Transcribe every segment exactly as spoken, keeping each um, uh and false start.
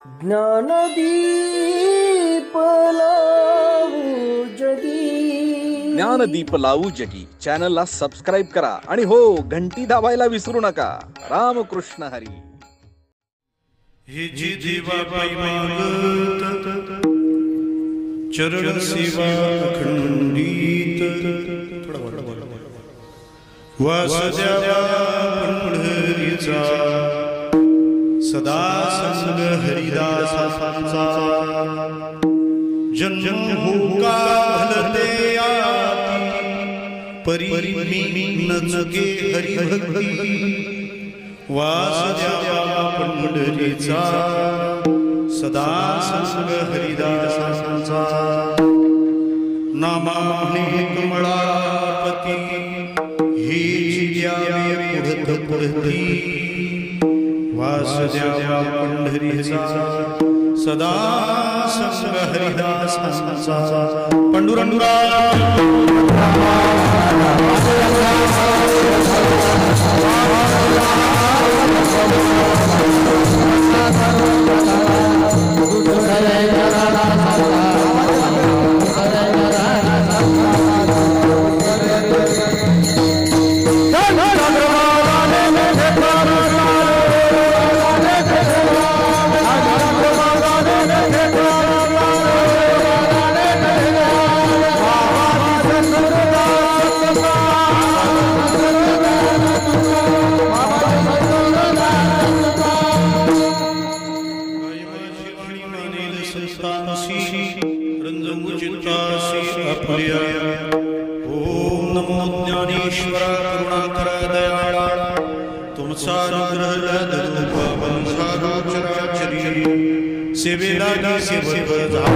ज्ञानदीप लावू जगी, ज्ञानदीप लावू जगी चॅनलला सबस्क्राईब करा आणि हो घंटी दाबायला विसरू नका. रामकृष्ण हरी. हे जी देवा मागत चरण सेवा अखंडित, वासुदेवा पंढरीचा सदा संग हरिदासांचा, जन्म हो का भलते आती परी मी नचके हरिभक्ती, वासुदेवा पंढरीचा सदा संग हरिदासांचा, नामाने कमळापती हे जिद्यावे पुढत पुढती, वासुदेवा पंढरीचा सदा संग हरिदासांचा. पंडुरंगा सेवेला सेवक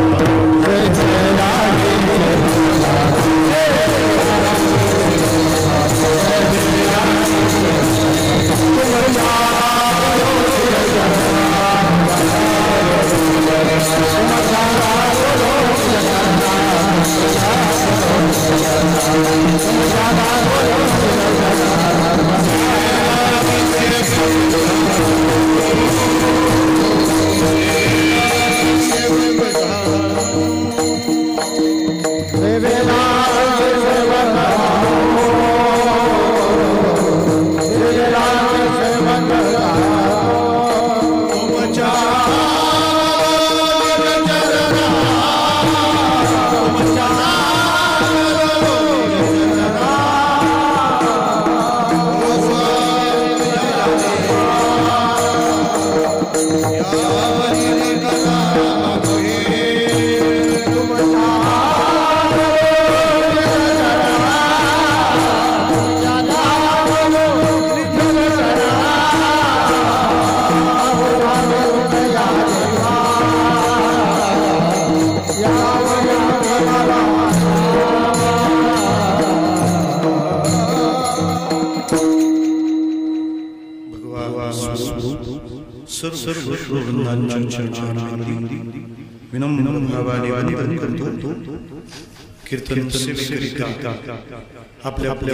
कीर्तन सेवेकरिता आपल्या आपल्या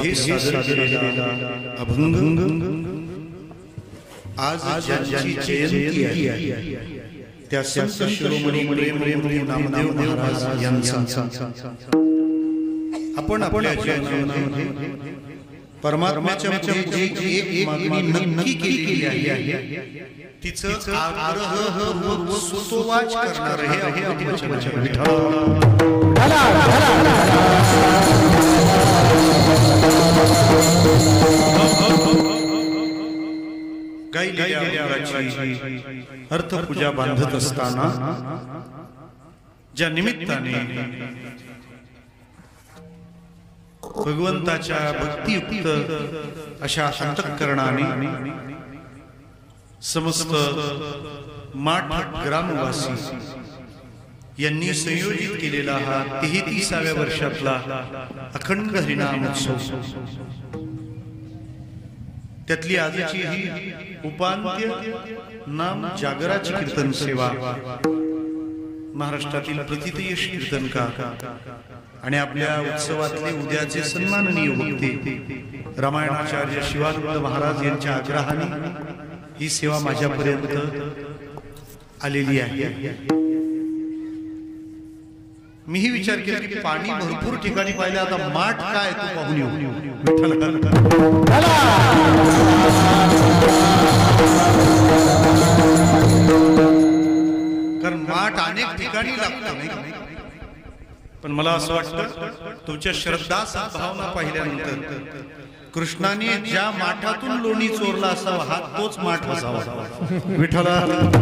अभंग आज ज्यांची जयंती आहे त्या संत शिरोमणी प्रेम नामदेव महाराज यांचा आपण आपल्या जीवनामध्ये परमात्म्याच्या एक मागणी नक्की केलेली आहे, तिचं आग्रह सुतोवाच करणार आहे विठ्ठल. अर्थपूजा बांधत असताना ज्या निमित्ताने भगवंताच्या भक्तियुक्त अशा अंतःकरणाने समस्त माठ ग्रामवासी यांनी संयोजित केलेला हा तेहतीसाव्या वर्षातला अखंड हरिनाम उत्सव, त्यातली आजची ही उपांत्य नाम जागराची कीर्तन सेवा महाराष्ट्रातील प्रथितयश कीर्तनकार आणि आपल्या उत्सवातले उद्याचे सन्माननीय वक्ते रामायणाचार्य शिवानंद महाराज यांच्या आग्रहाने ही सेवा माझ्यापर्यंत आलेली आहे. मीही विचार केला की पाणी भरपूर ठिकाणी पाहिलं, आता माठ काय तू पाहून येऊ. कारण माठ अनेक ठिकाणी लागतं नाही. पण मला असं वाटतं तुमच्या श्रद्धा सद्भावना पाहिल्यानंतर कृष्णाने ज्या माठातून लोणी चोरला असावा हा तोच माठ असावा. विठ्ठला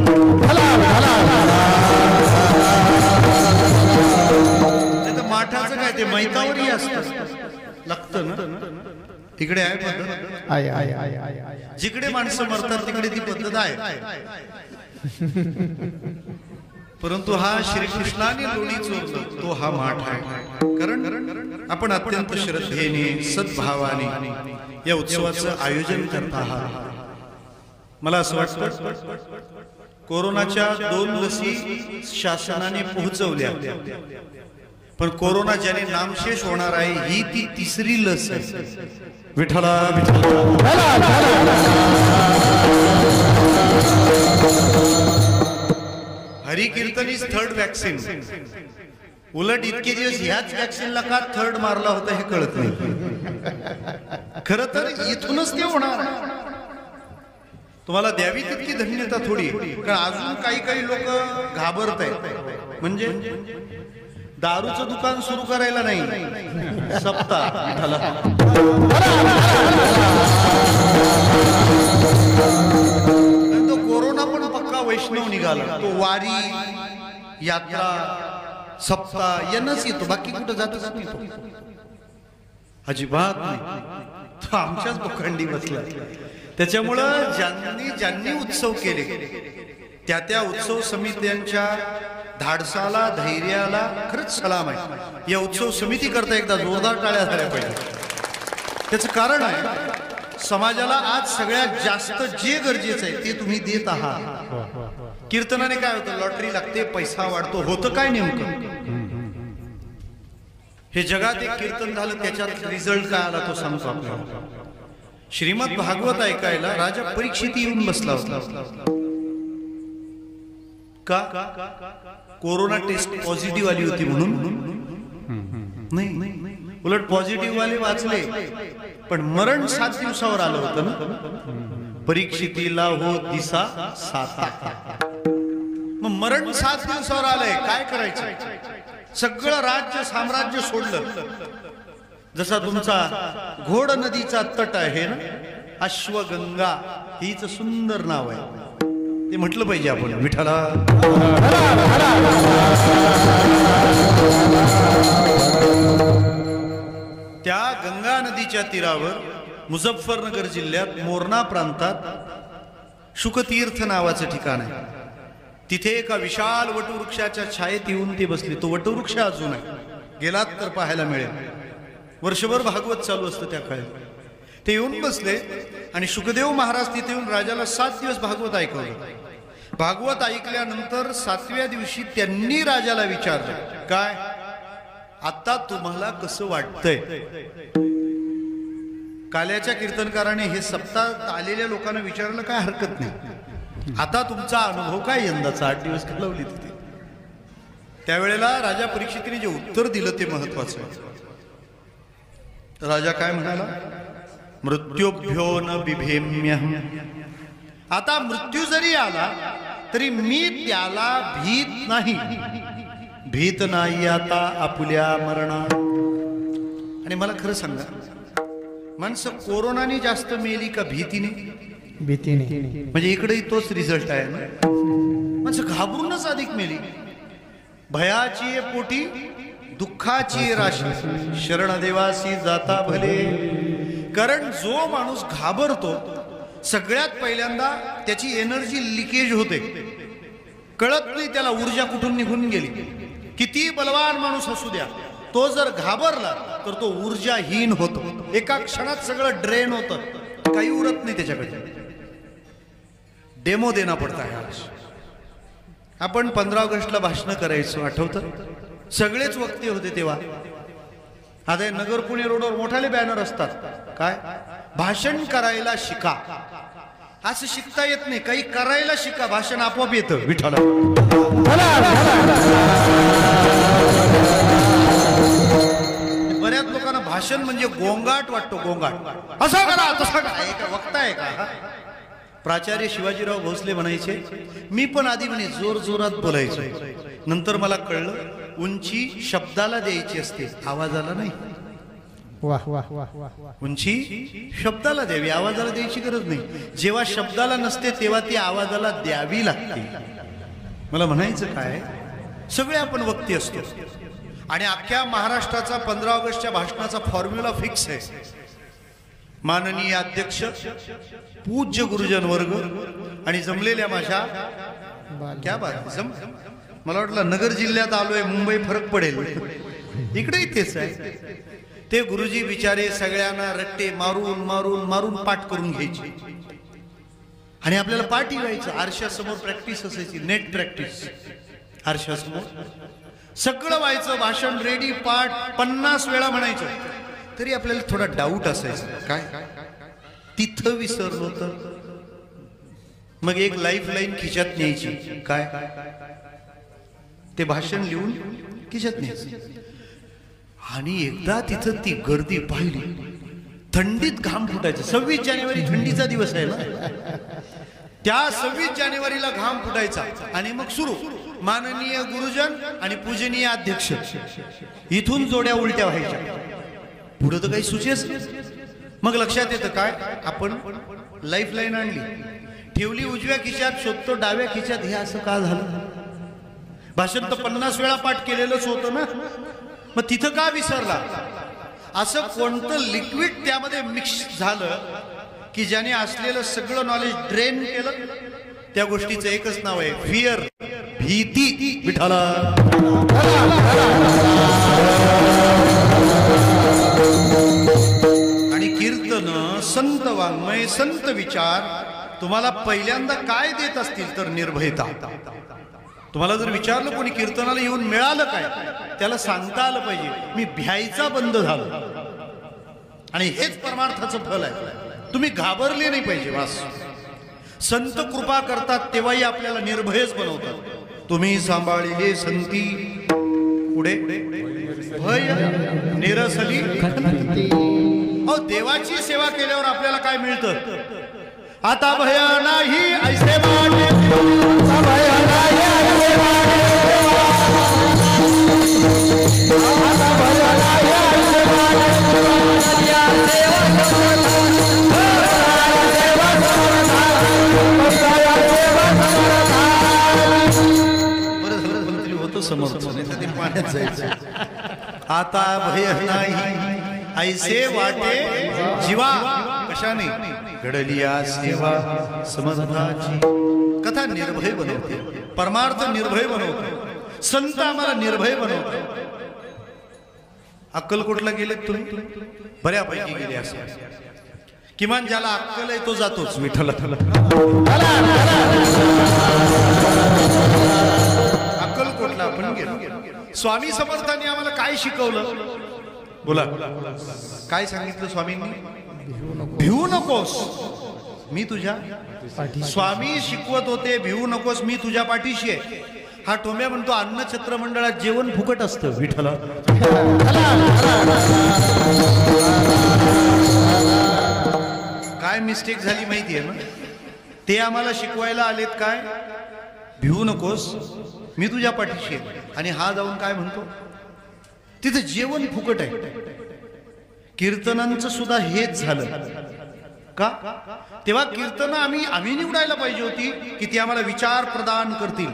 माठाचं काय ते मैतावरही असतं लागतं ना. तिकडे आहे पद्धत, जिकडे माणसं मरतात तिकडे ती पद्धत आहे. परंतु हा श्रीकृष्णाने लोणी चोरला तो हा माठ आहे. कारण आपण अत्यंत श्रद्धेने सद्भावाने या उत्सवाचं आयोजन करत आहात. मला असं वाटतं कोरोनाच्या दोन लसी शासनाने पोहोचवल्या, पण कोरोना ज्याने नामशेष होणार आहे ही ती तिसरी लस आहे. विठ्ठला हरी कीर्तनीच थर्ड वॅक्सिन. उलट इतके दिवस ह्याच वॅक्सिनला का थर्ड मारला होता हे कळत नाही. खर तर इथूनच ते होणार. तुम्हाला द्यावी तितकी धन्यता थोडी, कारण अजून काही काही लोक घाबरत आहेत. म्हणजे दारूचं दुकान सुरू करायला नाही सप्ताह. तो कोरोना पण पक्का वैष्णव निघाला. तो वारी यात्रा सप्ताह यांनाच येतो, बाकी कुठं जातच नाही तो. अजिबात नाही. तो आमच्याच पोखंडी बसला. त्याच्यामुळं ज्यांनी ज्यांनी उत्सव केले त्या त्या उत्सव समित्यांच्या धाडसाला धैर्याला खरंच सलाम आहे. या उत्सव समिती करता एकदा जोरदार टाळ्या झाल्या पाहिजे. त्याचं कारण आहे समाजाला आज सगळ्यात जास्त जे गरजेचं आहे ते तुम्ही देत आहात. कीर्तनाने काय होतं, लॉटरी लागते, पैसा वाढतो. होतं काय नेमकं? हे जगात एक कीर्तन झालं त्याच्यात रिझल्ट काय आला तो सांगतो आपल्याला. श्रीमद भागवत ऐकायला राजा परीक्षित येऊन बसला होता. का? कोरोना टेस्ट पॉझिटिव्ह आली होती म्हणून नाही, उलट पॉझिटिव्ह वाले वाचले, पण मरण सात दिवसावर आलं होतं ना. परीक्षितीला हो दिसा साता. मग मरण सात दिवसावर आलंय, काय करायचं? सगळं राज्य साम्राज्य सोडलं. जसा तुमचा घोड नदीचा तट आहे ना, अश्वगंगा हीच सुंदर नाव आहे. ते म्हटलं पाहिजे आपण. विठ्ठला त्या गंगा नदीच्या तीरावर मुझफ्फरनगर जिल्ह्यात मोरणा प्रांतात शुकतीर्थ नावाचं ठिकाण आहे. तिथे एका विशाल वटवृक्षाच्या छायेत येऊन ते बसले. तो वटवृक्ष अजून आहे, गेलात तर पाहायला मिळेल. वर्षभर भागवत चालू असतं त्या काळी. ते येऊन बसले आणि शुकदेव महाराज तिथे येऊन राजाला सात दिवस भागवत ऐकवलं. भागवत ऐकल्यानंतर सातव्या दिवशी त्यांनी राजाला विचारलं, काय आता तुम्हाला कसं वाटतंय? काल्याच्या कीर्तनकाराने हे सप्ताह आलेल्या लोकांना विचारायला काय हरकत नाही. आता तुमचा अनुभव काय यंदाचा? आठ दिवस घालवली तिथे. त्यावेळेला राजा परीक्षितीने जे उत्तर दिलं ते महत्वाचं. राजा काय म्हणाला? मृत्युभ्यो न बिभेम्यहम्. आता मृत्यू जरी आला तरी मी त्याला भीत नाही. भीत नाही आता आपुल्या मरणा. आणि मला खरं सांगा, माणसं कोरोनाने जास्त मेली का भीतीने? भीतीने. म्हणजे इकडेही तोच रिझल्ट आहे ना. माणसं घाबरूनच अधिक मेली. भयाची पोटी दुःखाची राशी, शरण देवासी जाता भले. कारण जो माणूस घाबरतो सगळ्यात पहिल्यांदा त्याची एनर्जी लिकेज होते. कळत नाही त्याला ऊर्जा कुठून निघून गेली. किती बलवान माणूस असू द्या, तो जर घाबरला तर तो ऊर्जाहीन होतो. एका क्षणात सगळं ड्रेन होतं, काही उरत नाही त्याच्याकडे. डेमो देना पडता है आज. आपण पंधरा ऑगस्टला भाषण करायचो, आठवतं? सगळेच वक्ते होते तेव्हा. आता नगर पुणे रोडवर मोठाले बॅनर असतात, काय भाषण करायला शिका. असं शिकता येत नाही, काही करायला शिका, भाषण आपोआप येतं. विठ्ठल बऱ्याच लोकांना भाषण म्हणजे गोंगाट वाटतो. गोंगाट असं करा तसं करा, का वक्ताय का? प्राचार्य शिवाजीराव भोसले म्हणायचे, मी पण आधी म्हणे जोर जोरात बोलायचो, नंतर मला कळलं उंची शब्दाला द्यायची असते, आवाजाला नाही. वाह वाह वाह वाह. उंची शब्दाला द्यावी, आवाजाला द्यायची गरज नाही. जेव्हा शब्दाला नसते तेव्हा ती आवाजाला द्यावी लागते. मला म्हणायचं काय, सगळे आपण वक्ते असतो आणि अख्ख्या महाराष्ट्राचा पंधरा ऑगस्टच्या भाषणाचा फॉर्म्युला फिक्स आहे. माननीय अध्यक्ष, पूज्य गुरुजन वर्ग आणि जमलेल्या माझ्या क्या बात जम मला वाटलं नगर जिल्ह्यात आलोय, मुंबई फरक पडेल, इकडे तेच आहे. ते गुरुजी बिचारे सगळ्यांना रट्टे मारून मारून मारून पाठ करून घ्यायचे आणि आपल्याला पाठी व्हायचं. आरशासमोर प्रॅक्टिस असायची, नेट प्रॅक्टिस. आरशासमोर सगळं व्हायचं, भाषण रेडी, पाठ पन्नास वेळा म्हणायचं. तरी आपल्याला थोडा डाऊट असायचा, काय तिथं विसरलो तर. मग एक लाईफ लाईन खिशात न्यायची, काय ते भाषण लिहून खिशात न्यायचं. आणि एकदा तिथं ती गर्दी पाहिली, थंडीत घाम फुटायचं. सव्वीस जानेवारी थंडीचा दिवस आहे ना, त्या सव्वीस जानेवारीला घाम फुटायचा. आणि मग सुरू, माननीय गुरुजन आणि पूजनीय अध्यक्ष, इथून जोड्या उलट्या व्हायच्या. पुढं तर काही सुचेच. मग लक्षात येतं काय, आपण लाईफ लाईन आणली, ठेवली उजव्या खिशात, शोधतो डाव्या खिशात. हे असं का झालं? भाषण तर पन्नास वेळा पाठ केलेलंच होतं ना, मग तिथं का विसरला? असं कोणतं लिक्विड त्यामध्ये मिक्स झालं की ज्याने असलेलं सगळं नॉलेज ड्रेन केलं? त्या गोष्टीचं एकच नाव आहे, फिअर, भीती. विठाला आणि कीर्तन, संत वाङ्मय, संत विचार तुम्हाला पहिल्यांदा काय देत असतील तर निर्भयता. तुम्हाला जर विचारलं कोणी कीर्तनाला येऊन मिळालं काय, त्याला सांगता आलं पाहिजे मी भ्यायचा बंद झालो. आणि हेच परमार्थाचं फल आहे. तुम्ही घाबरले नाही पाहिजे. वास संत कृपा करतात तेव्हाही आपल्याला निर्भयच बनवतात. तुम्ही सांभाळिले संती पुढे भय निरसली. अहो, देवाची सेवा केल्यावर आपल्याला काय मिळतं? आता भय नाही ऐसे वाटे, भय नाही ऐसे वाटे, आता भय नाही ऐसे वाटे, या देवा समर्थ नाही पाण्यात जायचं. आता भय नाही ऐसे वाटे जीवा, कशाने घडलिया सेवा समर्थाची. कथा निर्भय बनवते, परमार्थ निर्भय बनवतो, संत आम्हाला निर्भय बनवतो. अक्कलकोटला गेले तुम्ही? बऱ्यापैकी गेले असं. किमान ज्याला अक्कल आहे तो जातोच. विठ्ठल अक्कलकोटला आपण गेलो. स्वामी समर्थांनी आम्हाला काय शिकवलं? बोला, काय सांगितलं स्वामींनी? भिवू नकोस, मी तुझ्या. स्वामी शिकवत होते भिवू नकोस, मी तुझ्या पाठीशी आहे. हा टोम्या म्हणतो अन्नछत्र मंडळात जेवण फुकट असतं. विठ्ठल काय मिस्टेक झाली माहितीये ना? ते आम्हाला शिकवायला आलेत काय? भिवू नकोस, मी तुझ्या पाठीशी आहे. आणि हा जाऊन काय म्हणतो? तिथे जेवण फुकट आहे. कीर्तनांचं सुद्धा हेच झालं का? तेव्हा कीर्तन आम्ही आम्ही निवडायला पाहिजे होती की ती आम्हाला विचार प्रदान करतील.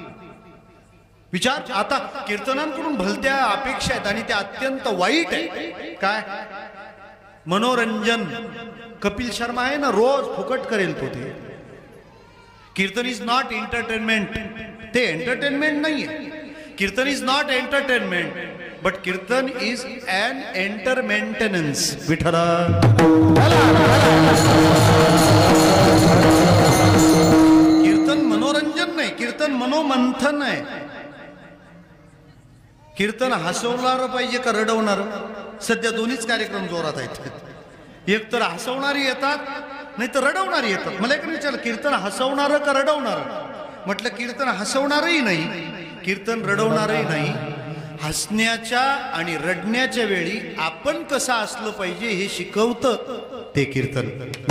विचार आता कीर्तनांकडून भलत्या अपेक्षा आहेत आणि त्या अत्यंत वाईट आहे. काय मनोरंजन? कपिल शर्मा आहे ना, रोज फुकट करेल तो. ते कीर्तन इज नॉट एंटरटेनमेंट. ते एंटरटेनमेंट नाहीये. Kirtan is not entertainment, but kirtan is an enter maintenance. Vitthal kirtan मनोरंजन नाही, कीर्तन मनोमंथन आहे. कीर्तन हसवणार पाहिजे का रडवणार? सध्या दोन्हीच कार्यक्रम जोरात आहेत. एक तर हसवणारी येतात नाही तर रडवणारी येतात. मला एक विचारलं कीर्तन हसवणारं का रडवणारं? म्हटलं कीर्तन हसवणारही नाही, कीर्तन रडवणारही नाही. हसण्याच्या आणि रडण्याच्या वेळी आपण कसं असलं पाहिजे हे शिकवतं ते कीर्तन.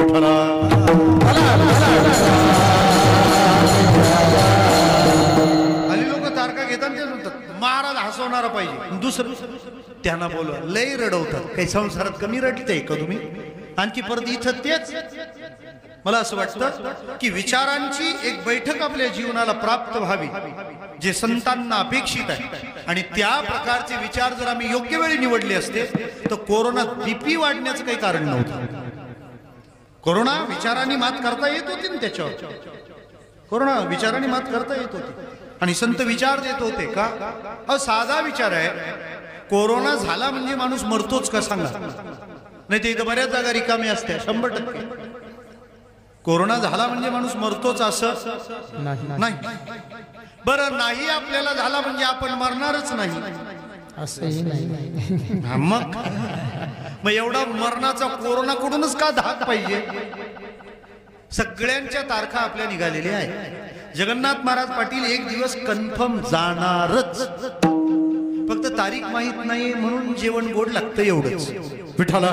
हल्ली लोक तारखा घेतात ते म्हणतात महाराज हसवणारा पाहिजे, दुसरं त्यांना बोलवा लय रडवतात. काही संसारात कमी रडते का तुम्ही? आणखी परत इथं तेच. मला असं वाटतं की विचारांची एक बैठक आपल्या जीवनाला प्राप्त व्हावी जे संतांना अपेक्षित आहे. आणि त्या प्रकारचे विचार जर आम्ही योग्य वेळी निवडले असते तर कोरोनात बीपी वाढण्याचं काही कारण नव्हतं. कोरोना विचारांनी मात करता येत होती ना, त्याच्यावर कोरोना विचारांनी मात करता येत होती. आणि संत विचार देत होते का? अ साधा विचार आहे, कोरोना झाला म्हणजे माणूस मरतोच का सांगा? नाही ते इथं बऱ्याच जागा रिकामी असते शंभर टक्के. कोरोना झाला म्हणजे माणूस मरतोच असं नाही. बरं नाही आपल्याला झाला म्हणजे आपण मरणारच नाही असंही नाही. मग मग एवढा मरणाचा कोरोना कडूनच का धाक पाहिजे? सगळ्यांच्या तारखा आपल्या निघालेल्या आहेत. जगन्नाथ महाराज पाटील एक दिवस कन्फर्म जाणारच, फक्त तारीख माहित नाही म्हणून जेवण गोड लागतं एवढंच. विठ्ठला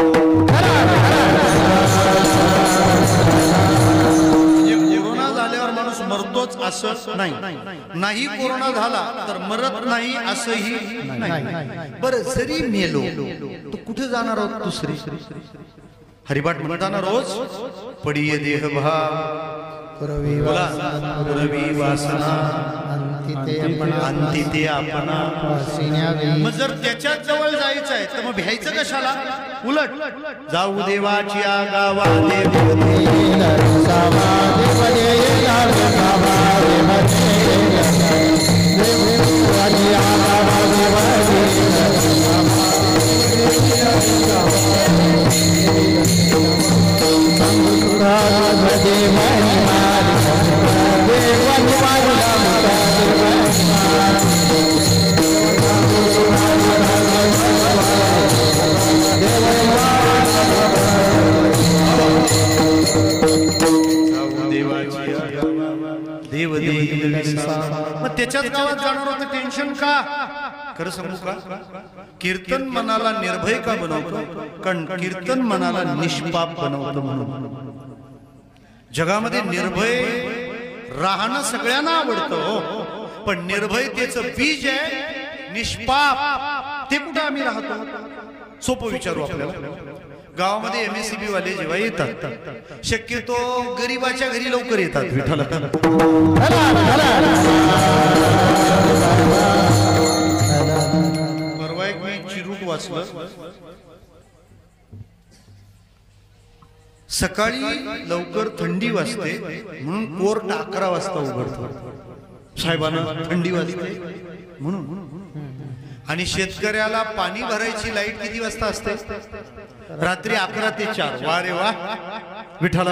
कोरोना झाल्यावर माणूस मरतोच असं नाही, नाही कोरोना झाला तर मरत नाही असंही नाही. बरं जरी मेलो तर कुठे जाणार आहोत? दुसरी हरिपाठ म्हणताना रोज पडिये देह भाव पुरवी वासना अंती ते आपणा. मग जर त्याच्याच जवळ जायचं आहे तर मग भ्यायचं कशाला? उलट जाऊ देवाची आगावा देव देईल. मग त्याच्याच गावात जाणार होतं टेन्शन का? खरं सांगू का? कीर्तन मनाला निर्भय का बनवतो? कारण कीर्तन मनाला निष्पाप बनवतं. म्हणून जगामध्ये निर्भय राहणं सगळ्यांना आवडतं, पण निर्भयतेचं बीज आहे निष्पाप. ते कुठे आम्ही राहतो? सोपं विचारू आपल्याला. गावामध्ये एमएससीबी वाले जेव्हा येतात शक्यतो गरीबाच्या घरी लवकर येतात. विठ्ठल परवा एक मी चिरूट वाचलं. सकाळी लवकर थंडी वाजते म्हणून कोर्ट अकरा वाजता उघडतो. साहेबांना थंडी वाजते म्हणून. आणि शेतकऱ्याला पाणी भरायची लाईट किती वाजता असते? रात्री अकरा ते चार. वा रे वा विठ्ठला.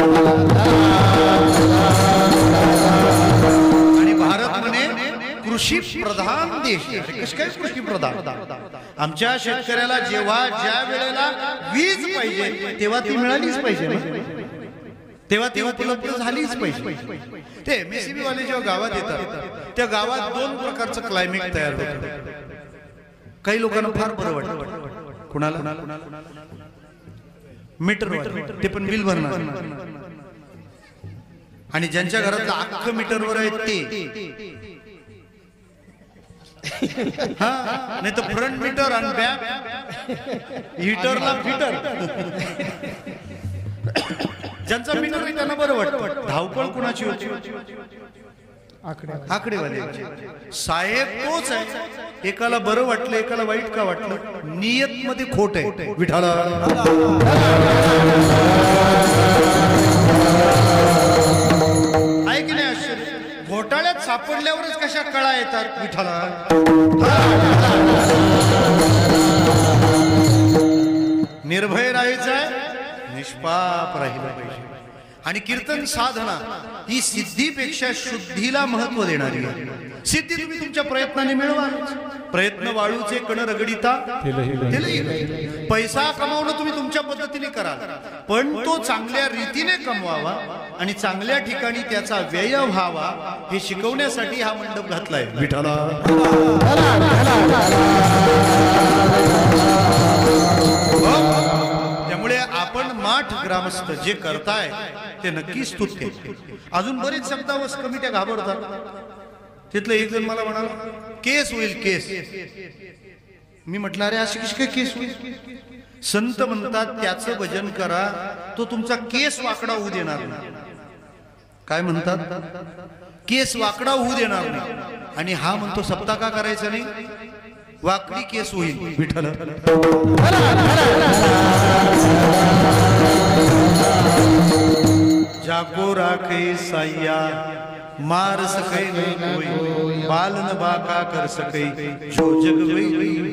आणि भारत म्हणे कृषी प्रधान देश. कसं काय कृषी प्रधान? आमच्या शेतकऱ्याला जेव्हा ज्या वेळेला वीज पाहिजे तेव्हा ती मिळालीच पाहिजे ना, तेव्हा ती उपलब्ध झालीच पाहिजे. ते एमएससीबी वाले जेव्हा गावात येतात त्या गावात दोन प्रकारचं क्लायमेट तयार होतं. काही लोकांना फार बरं वाटतं. कुणाला? मीटरवर, ते पण बिल भरणार. आणि ज्यांच्या घरात अख्ख मीटरवर आहे ते हा, नाही तर फ्रंट मीटर आणि बॅक हीटरला फिटर. ज्यांचा मीटर आहे त्यांना बरं वाटतं. धावपळ कुणाची होती? आकडेवाले. साहेब तोच आहे. एकाला बरं वाटलं एकाला वाईट का वाटलं? नियत मध्ये खोट आहे. विठ्ठला आहे की नाही? आश्चर्य. घोटाळ्यात सापडल्यावरच कशा कळा येतात? विठ्ठला निर्भय राहायचं आहे, निष्पाप राहिलं पाहिजे. आणि कीर्तन साधना ही सिद्धीपेक्षा शुद्धीला महत्व देणारी आहे. सिद्धी तुम्ही तुमच्या प्रयत्नाने मिळवा. प्रयत्न वाळूचे कण रगडिता तेलही. पैसा कमावणं तुम्ही तुमच्या पद्धतीने करा, पण तो चांगल्या रीतीने कमवावा आणि चांगल्या ठिकाणी त्याचा व्यय व्हावा हे शिकवण्यासाठी हा मंडप घातलाय विठ्ठला. त्यामुळे आपण माठ ग्रामस्थ जे करताय ते नक्की स्तुत्य. अजून बरेच शब्दावस कमिट्या घाबरतात. तिथलं एक जण मला म्हणाला केस होईल केस. मी म्हटलं अरे अशी कशी काय केस होईल. संत म्हणतात त्याचं भजन करा, तो तुमचा केस वाकडा होऊ देणार नाही. काय म्हणतात? केस वाकडा होऊ देणार नाही. आणि हा म्हणतो सप्ताह का करायचा नाही, वाकडी केस होईल विठ्ठल. जाको राखे साया मार सकै नहीं कोई, बालन बाका कर सकै जो जग वैरी.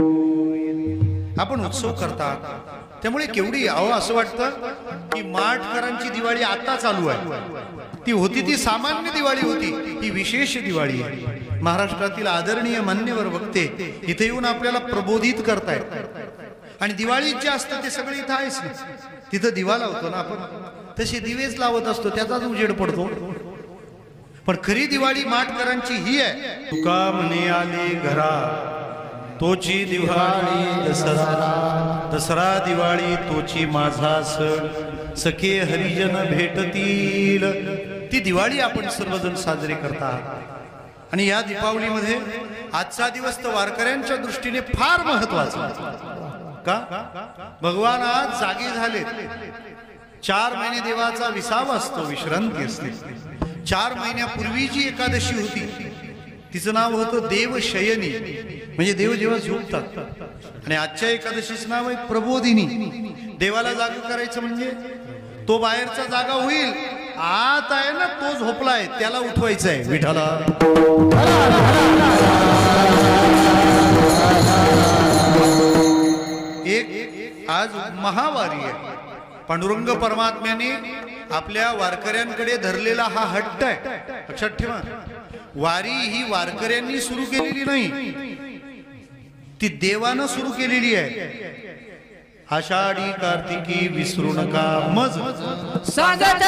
आपण उत्सव करतात त्यामुळे केवढी अहो असं वाटतं की माठकरांची दिवाळी आता चालू आहे. ती होती ती सामान्य दिवाळी होती, ही विशेष दिवाळी आहे. महाराष्ट्रातील आदरणीय मान्यवर वक्ते इथे येऊन आपल्याला प्रबोधित करतायत. आणि दिवाळीत जे असतं ते सगळं इथं आहेच. तिथं दिवा लावतो ना आपण, तसे दिवेच लावत असतो, त्याचाच उजेड पडतो. पण खरी दिवाळी माठकरांची ही आहे. तुका म्हणे आले घरा तोची दिवाळी दसरा, दसरा दिवाळी तोची माझा सण, सखे हरिजन भेटतील. ती दिवाळी आपण सर्वजण साजरी करतात. आणि या दीपावलीमध्ये आजचा दिवस तर वारकऱ्यांच्या दृष्टीने फार महत्वाचा. का? भगवान आज जागे झाले. चार महिने देवाचा विसावा असतो, विश्रांती असते. चार महिन्यापूर्वी जी एकादशी होती तिचं नाव होतं देवशयनी, म्हणजे देव जेव्हा झोपतात. आणि आजच्या एकादशीचं नाव आहे प्रबोधिनी. देवाला जागा करायचं म्हणजे तो बाहेरचा जागा होईल, आत आहे ना तो झोपलाय त्याला उठवायचं आहे विठ्ठला. एक आज महावारी आहे. पांडुरंग परमात्म्याने आपल्या वारकऱ्यांकडे धरलेला हा हट्ट आहे. लक्षात ठेवा, वारी ही वारकऱ्यांनी सुरू केलेली नाही, ती देवानं सुरू केलेली आहे. आषाढी कार्तिकी विसरू नका मज सांगत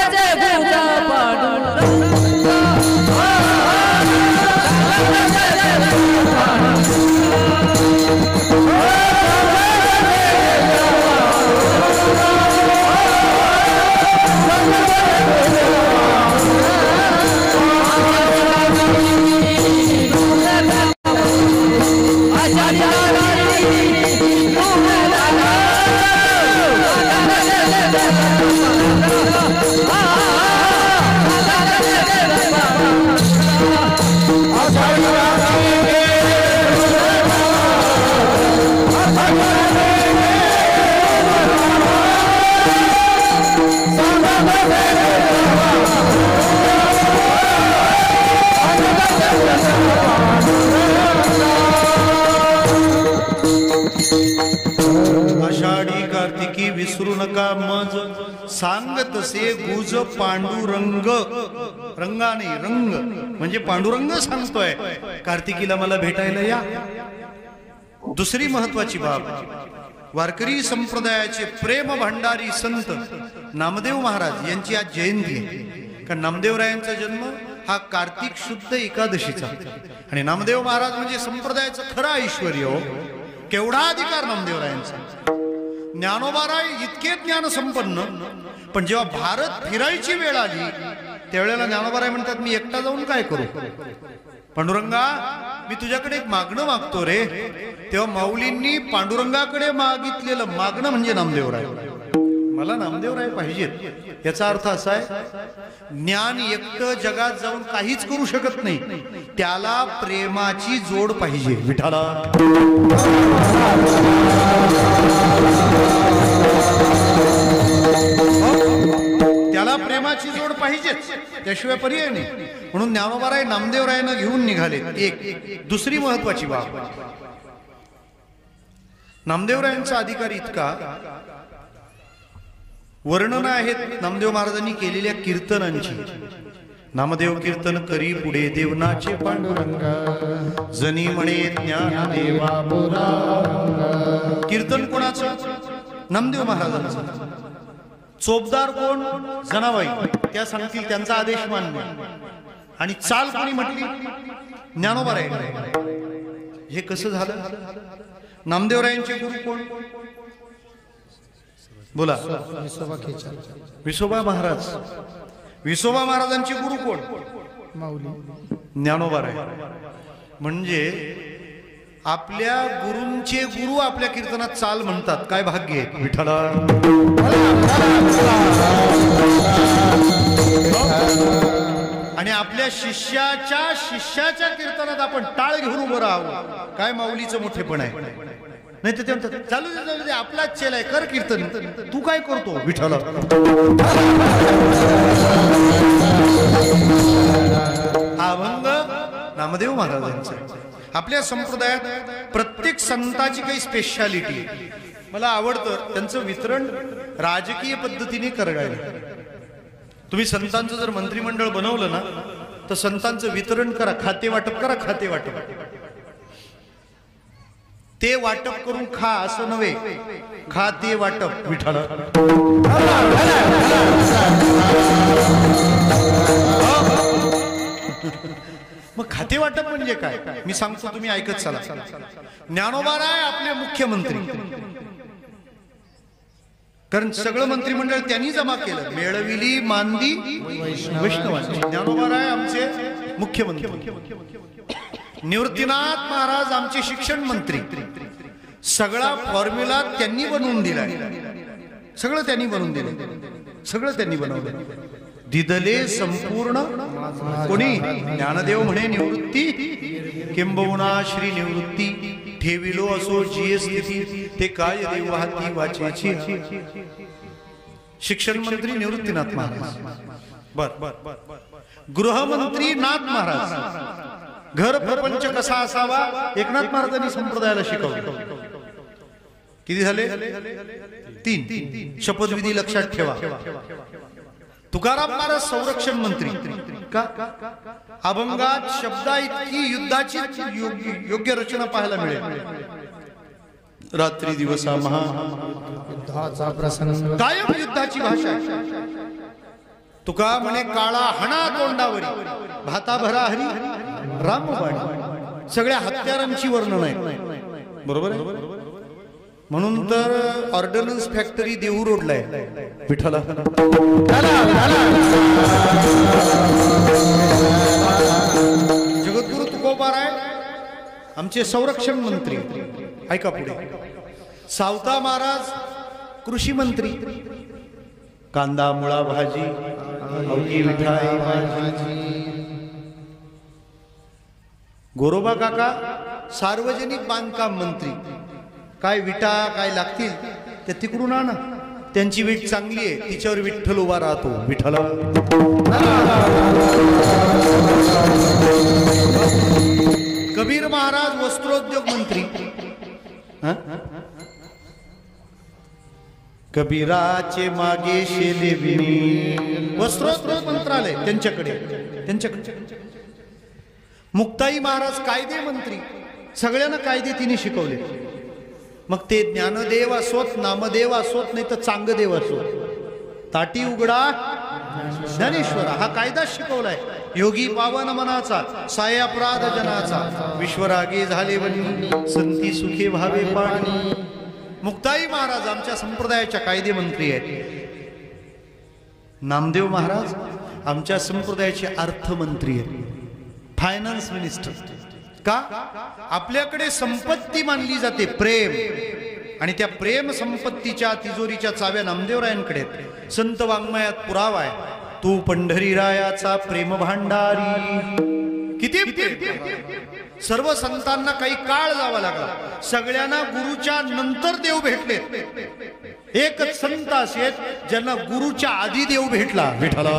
आषाढी कार्तिकी विसरू नका मज सांगत से गुज पांडुरंग. रंगाने रंग म्हणजे पांडुरंग सांगतोय कार्तिकीला मला भेटायला या. दुसरी महत्वाची बाब, वारकरी संप्रदायाचे प्रेम भंडारी संत नामदेव महाराज यांची आज जयंती आहे. कारण नामदेवरायांचा जन्म हा कार्तिक शुद्ध एकादशीचा. आणि नामदेव महाराज म्हणजे संप्रदायाचं खरं ऐश्वर्य. हो, केवढा अधिकार नामदेवरायांचा. ज्ञानोबाराय इतके ज्ञान संपन्न, पण जेव्हा भारत फिरायची वेळ आली त्यावेळेला ज्ञानोबाराय म्हणतात मी एकटा जाऊन काय करू. पांडुरंगा मी तुझ्याकडे एक मागणं मागतो रे. तेव्हा माऊलींनी पांडुरंगाकडे मागितलेलं मागणं म्हणजे नामदेवराय. मला नामदेवराय पाहिजेत. याचा अर्थ असा आहे ज्ञान एकटं जगात जाऊन काहीच करू शकत नाही, त्याला प्रेमाची जोड पाहिजे विठ्ठला. त्याला प्रेमाची जोड पाहिजेच, त्याशिवाय पर्याय नाही. म्हणून ज्ञानोबाराय नामदेवरायांना घेऊन निघाले. एक दुसरी महत्वाची बाब, नामदेवरायांचा अधिकार इतका वर्णन आहेत नामदेव महाराजांनी केलेल्या कीर्तनांची. नामदेव कीर्तन करी पुढे देवनाचे पांडुरंग, जनी म्हणे ज्ञानदेवा कीर्तन कोणाचं? नामदेव महाराजांचं. चोपदार कोण? जनाबाई. त्या सांगतील त्यांचा आदेश मान्य. आणि चाल कोणी म्हटली? ज्ञानोबा राय. हे कसं झालं? नामदेवरायांचे गुरु कोण? बोला. विसोबा खेचार, विसोबा महाराज. विसोबा महाराजांचे गुरु कोण? माऊली. ज्ञानोबा राय. म्हणजे आपल्या गुरूंचे गुरु आपल्या कीर्तनात चाल म्हणतात. काय भाग्य आहे विठ्ठला. आणि आपल्या शिष्याच्या शिष्याच्या कीर्तनात आपण टाळ घेऊन उभं राहावं. काय माऊलीचं मोठेपण आहे. नाही तर ते म्हणतात चालू दे चालू दे, आपलाच चेला आहे, कर कीर्तन. तू काय करतो विठ्ठला. अभंग नामदेव महाराजांचा. आपल्या संप्रदायात प्रत्येक संताची काही स्पेशालिटी. मला आवडतं त्यांचं वितरण राजकीय पद्धतीने करायला. तुम्ही संतांचं जर मंत्रिमंडळ बनवलं ना तर संतांचं वितरण करा, खाते वाटप करा. खाते वाटप ते वाटप करून खा असं नव्हे, खाते वाटप विठ्ठला. मग खाते वाटप म्हणजे काय मी सांगतो, तुम्ही ऐकत चला. ज्ञानोबा राय आपले मुख्यमंत्री, कारण सगळं मंत्रिमंडळ त्यांनी जमा केलं. मेळविली मांदी वैष्णवांची. ज्ञानोबा राय आमचे मुख्यमंत्री. निवृत्तीनाथ महाराज आमचे शिक्षण मंत्री. सगळा फॉर्म्युला त्यांनी बनवून दिला. सगळं त्यांनी बनवून दिलं. सगळं त्यांनी बनवलं. दिदले संपूर्ण कोणी? ज्ञानदेव म्हणे निवृत्ती किंबहुना श्री निवृत्ती. ठेविलो असो जीएसटी ते काय देव वाहती वाचेची. शिक्षण मंत्री निवृत्तीनाथ महाराज. बर. गृहमंत्री नाथ महाराज. घर प्रपंच कसा असावा एकनाथ महाराजांनी संप्रदायाला शिकवलं. किती झाले? तीन. शपथविधी लक्षात ठेवा. तुकाराम महाराज संरक्षण मंत्री. का? अभंगात शब्दा इतकी युद्धाची योग्य, योग्य रचना पाहायला मिळेल. रात्री दिवसा महा युद्धाचा प्रसंग, कायम युद्धाची भाषा. तुका म्हणे काळा हणा तोंडावरी, भाता भरा हरी रामबाणी. सगळ्या हत्यारांची वर्णन आहे. बरोबर आहे. म्हणून तर ऑर्डनन्स फॅक्टरी देहू रोडला आहे विठ्ठला. जगद्गुरु तुकोबा राय आमचे संरक्षण मंत्री. ऐका पुढे. सावता महाराज कृषी मंत्री. कांदा मुळा भाजी अवघी मिठाई भाजी. गोरोबा काका सार्वजनिक बांधकाम मंत्री. काय विटा काय लागतील ते तिकडून आणा. त्यांची वीट चांगली आहे, तिच्यावर विठ्ठल उभा राहतो विठ्ठला. कबीर महाराज वस्त्रोद्योग मंत्री. कबीराचे मागे शेले विणी. वस्त्रोद्योग मंत्रालय त्यांच्याकडे. त्यांच्याकडे मुक्ताई महाराज कायदे मंत्री. सगळ्यांना कायदे तिने शिकवले. मग ते ज्ञानदेव असोत, नामदेव असोत, नाही तर चांगदेव असोत. ताटी उघडा ज्ञानेश्वरा हा कायदा शिकवलाय. योगी पावन मनाचा, साय अपराध जनाचा, विश्वरागे झाले वनी, संती सुखे व्हावे पाणी. मुक्ताई महाराज आमच्या संप्रदायाच्या कायदे मंत्री आहेत. नामदेव महाराज आमच्या संप्रदायाचे अर्थमंत्री आहेत, फायनान्स मिनिस्टर. का? आपल्याकडे संपत्ती मानली जाते प्रेम, आणि त्या प्रेम संपत्तीच्या तिजोरीच्या चाव्या नामदेवरायांकडे आहेत. संत वाङ्मयात पुरावा आहे, तू पंढरीरायाचा प्रेम भांडारी. किती प्रेम. सर्व संतांना काही काळ जावा लागला, सगळ्यांना गुरुच्या नंतर देव भेटले. एकच संत असे ज्यांना गुरुच्या आधी देव भेटला विठ्ठला.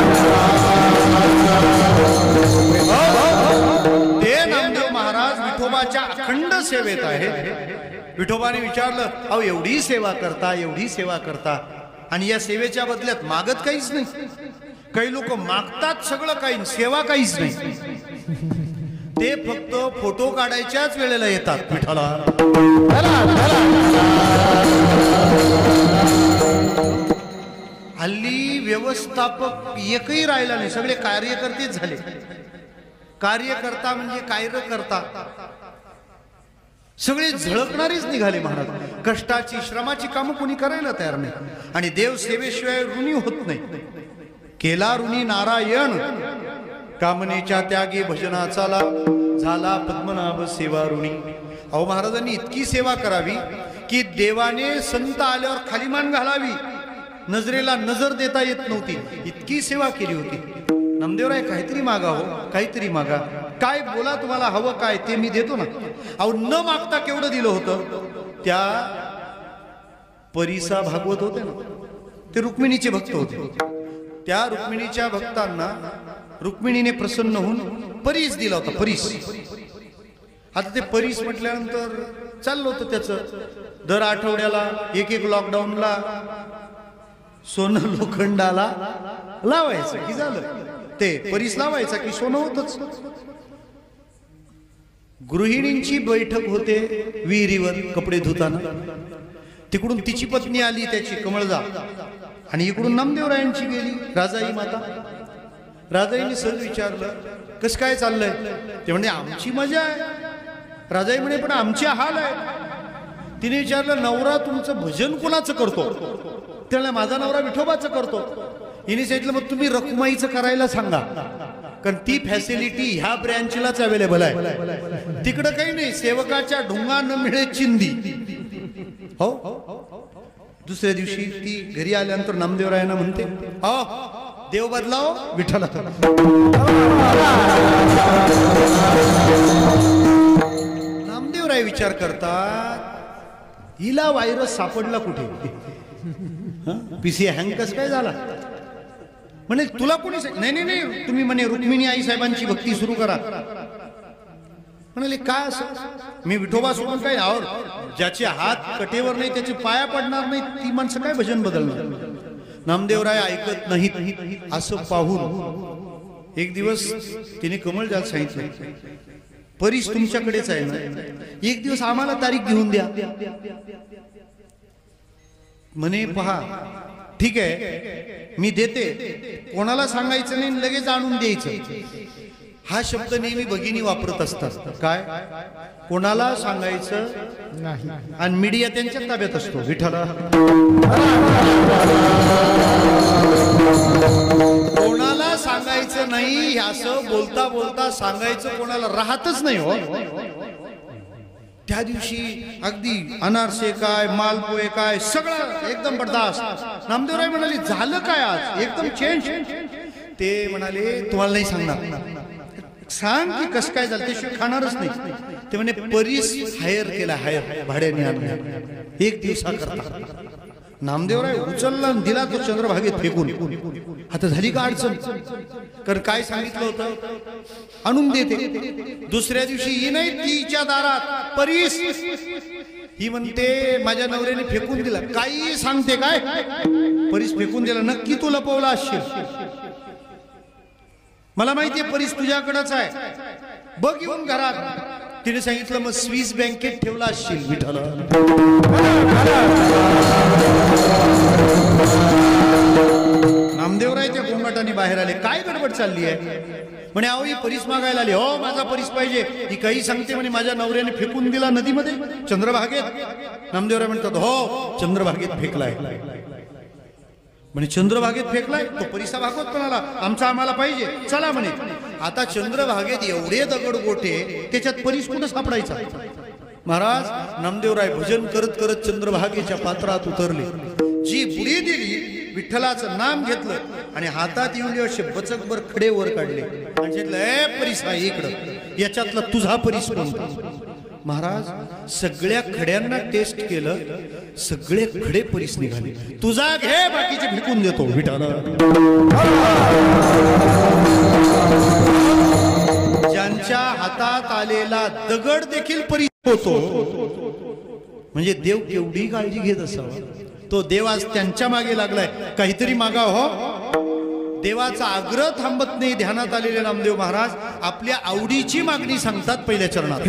ते नामदेव महाराज विठोबा विठोबाच्या अखंड सेवेत आहेत. विठोबाने विचारलं, अहो एवढी सेवा करता एवढी सेवा करता आणि या सेवेच्या बदल्यात मागत काहीच नाही. काही लोक मागतात सगळं काही, सेवा काहीच नाही. ते फक्त फोटो काढायच्याच वेळेला येतात विठ्ठला. हल्ली व्यवस्थापक एकही राहिला नाही, सगळे कार्यकर्तेच झाले. कार्यकर्ता म्हणजे कार्यकर्ता सगळे झळकणारेच निघाले महाराज. कष्टाची श्रमाची कामं कोणी करायला तयार नाही आणि देव सेवेशिवाय ऋणी होत नाही. केला ऋणी नारायण, कामनेच्या त्यागी भजनाचा झाला पद्मनाभ सेवा ऋणी. अहो महाराजांनी इतकी सेवा करावी की देवाने संत आल्यावर खाली मान घालावी, नजरेला नजर देता येत नव्हती, इतकी सेवा केली होती. नामदेवराय काहीतरी मागा हो, काहीतरी मागा, काय बोला तुम्हाला हवं काय ते मी देतो ना. अहो न मागता केवढं दिलं होतं. त्या परिसा भागवत होते ना, ते रुक्मिणीचे भक्त होते. त्या रुक्मिणीच्या भक्तांना रुक्मिणीने प्रसन्न होऊन परीस दिला होता. परीस, आता ते परीस म्हटल्यानंतर चाललं होतं त्याचं दर आठवड्याला एक एक लॉकडाऊनला सोनं लोखंडाला लावायचं की झालं, ते परीस लावायचा की सोनं होतच. गृहिणींची बैठक होते विहिरीवर कपडे धुताना. तिकडून तिची पत्नी आली त्याची कमळजा, आणि इकडून नामदेवरायांची गेली राजाई माता. राजाईने सहज विचारलं, कसं काय चाललंय? ते म्हणजे आमची मजा आहे. राजाई म्हणे, पण आमचे हाल आहे. तिने विचारलं, नवरा तुमचं भजन कोणाचं करतो? त्याला माझा नवरा विठोबाचं करतो. हिने सांगितलं, मग तुम्ही रखुमाईचं करायला सांगा, कारण ती फॅसिलिटी ह्या ब्रँचलाच अवेलेबल आहे. तिकडं काही नाही, सेवकाच्या ढुंगा न मिळे चिंदी. हो, दुसऱ्या दिवशी ती घरी आल्यानंतर नामदेवरायांना म्हणते, हो देव बदलाव विठ्ठला. नामदेवराय विचार करतात, हिला व्हायरस सापडला कुठे? पीसी हँग कस काय झाला? म्हणे तुला कोणी नाही नाही नाही तुम्ही म्हणे रुक्मिणी आई साहेबांची भक्ती सुरू करा. म्हणाले काय असं? मी विठोबा सोडून काय आवर, ज्याचे हात कटेवर नाही त्याचे पाया पडणार नाही ती माणसं काय भजन बदलणार? नामदेवराय ऐकत नाहीत असं पाहून एक दिवस तिने कमळजात सांगितलं, परीस तुमच्याकडेच आहे ना, एक दिवस आम्हाला तारीख घेऊन द्या. म्हणे पहा ठीक आहे मी देते, कोणाला सांगायचं नाही, लगेच आणून द्यायचं. हा शब्द नेहमी भगिनी वापरत असतात. काय? कोणाला सांगायचं नाही, आणि मीडिया त्यांच्या ताब्यात असतो. विठ्ठला, कोणाला सांगायचं नाही असं बोलता बोलता सांगायचं कोणाला राहतच नाही. हो, त्या दिवशी अगदी अनारसे काय मालपोहे काय सगळं एकदम बर्दास्त. नामदेवराय म्हणाले, झालं काय आज एकदम चेंज? ते म्हणाले, तुम्हाला नाही सांगणार. सांग की कसं काय झालं, त्याशिवाय खाणारच नाही. ते म्हणे परीस हायर केला, हायर भाड्याने आणला एक दिवसाकरता. नामदेवराय उचलला दिला तो चंद्रभागेत फेकून. आता झाली का अडचण? कारण काय सांगितलं होतं, आणून देते. दुसऱ्या दिवशी ही नाही तिच्या दारात परीस, ही म्हणते माझ्या नवऱ्याने फेकून दिला. काही सांगते काय? परीस फेकून दिला. नक्की तू लपवला असशील, मला माहितीये परीस तुझ्याकडेच आहे, बघ येऊन घरात. तिने सांगितलं, मग स्विस बँकेत ठेवला असशील. विठ्ठला, नामदेवराय त्या गोंगाटाने बाहेर आले. काय गडबड चालली आहे? म्हणे अहो ही परीस मागायला आली. हो माझा परीस पाहिजे. ही काही सांगते म्हणे माझ्या नवऱ्याने फेकून दिला नदीमध्ये चंद्रभागेत. नामदेवराय म्हणतात, हो चंद्रभागेत फेकलाय. म्हणे चंद्रभागेत फेकलाय? तो परिसा भागवत म्हणाला, आमचा आम्हाला पाहिजे, चला म्हणे. आता चंद्रभागेत एवढे दगड गोटे, त्याच्यात परीस कुठं सापडायचा? महाराज नामदेवराय भजन करत करत चंद्रभागेच्या पात्रात उतरले. जी बुडी दिली, विठ्ठलाचं नाम घेतलं आणि हातात येऊन असे बचकभर खडे वर काढले आणि म्हटलं, ए परिसा इकडं, याच्यातला तुझा परीस कोणता? महाराज सगळ्या खड्यांना टेस्ट केलं, सगळे खडे परीस निघाले. तुझा घे, बाकीचे फेकून देतो. विठ्ठला, ज्यांच्या हातात आलेला दगड देखील परिचित होतो. म्हणजे देव केवढी काळजी घेत असावा. तो देव आज त्यांच्या मागे लागलाय, काहीतरी मागा हो. देवाचा आग्रह थांबत नाही. ध्यानात आलेले नामदेव महाराज आपल्या आवडीची मागणी सांगतात पहिल्या चरणात.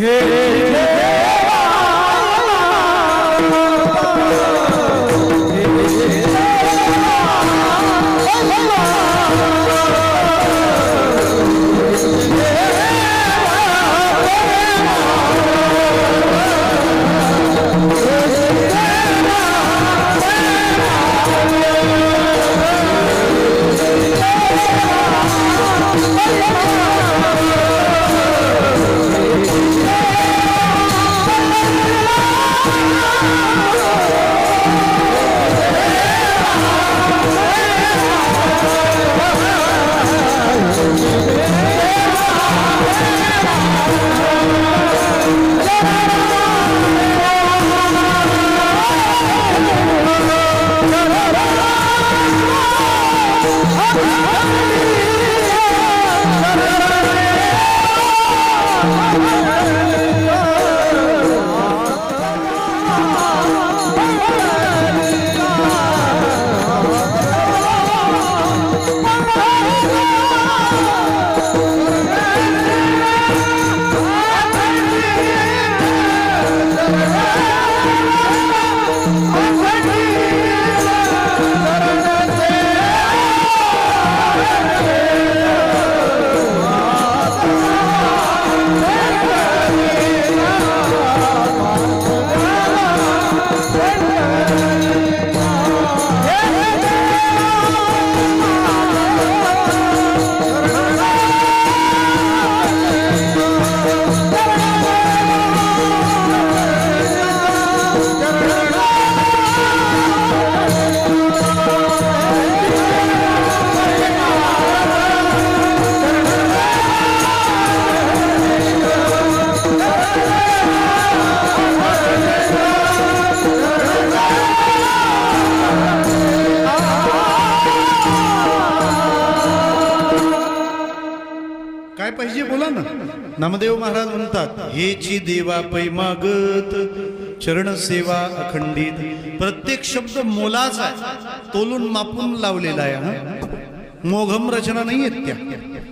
नामदेव महाराज म्हणतात, हेची देवा पै मागत चरण सेवा अखंडित. प्रत्येक शब्द मोलाचा आहे, तोलून मापून लावलेला आहे. मोघम रचना नाही आहेत त्या.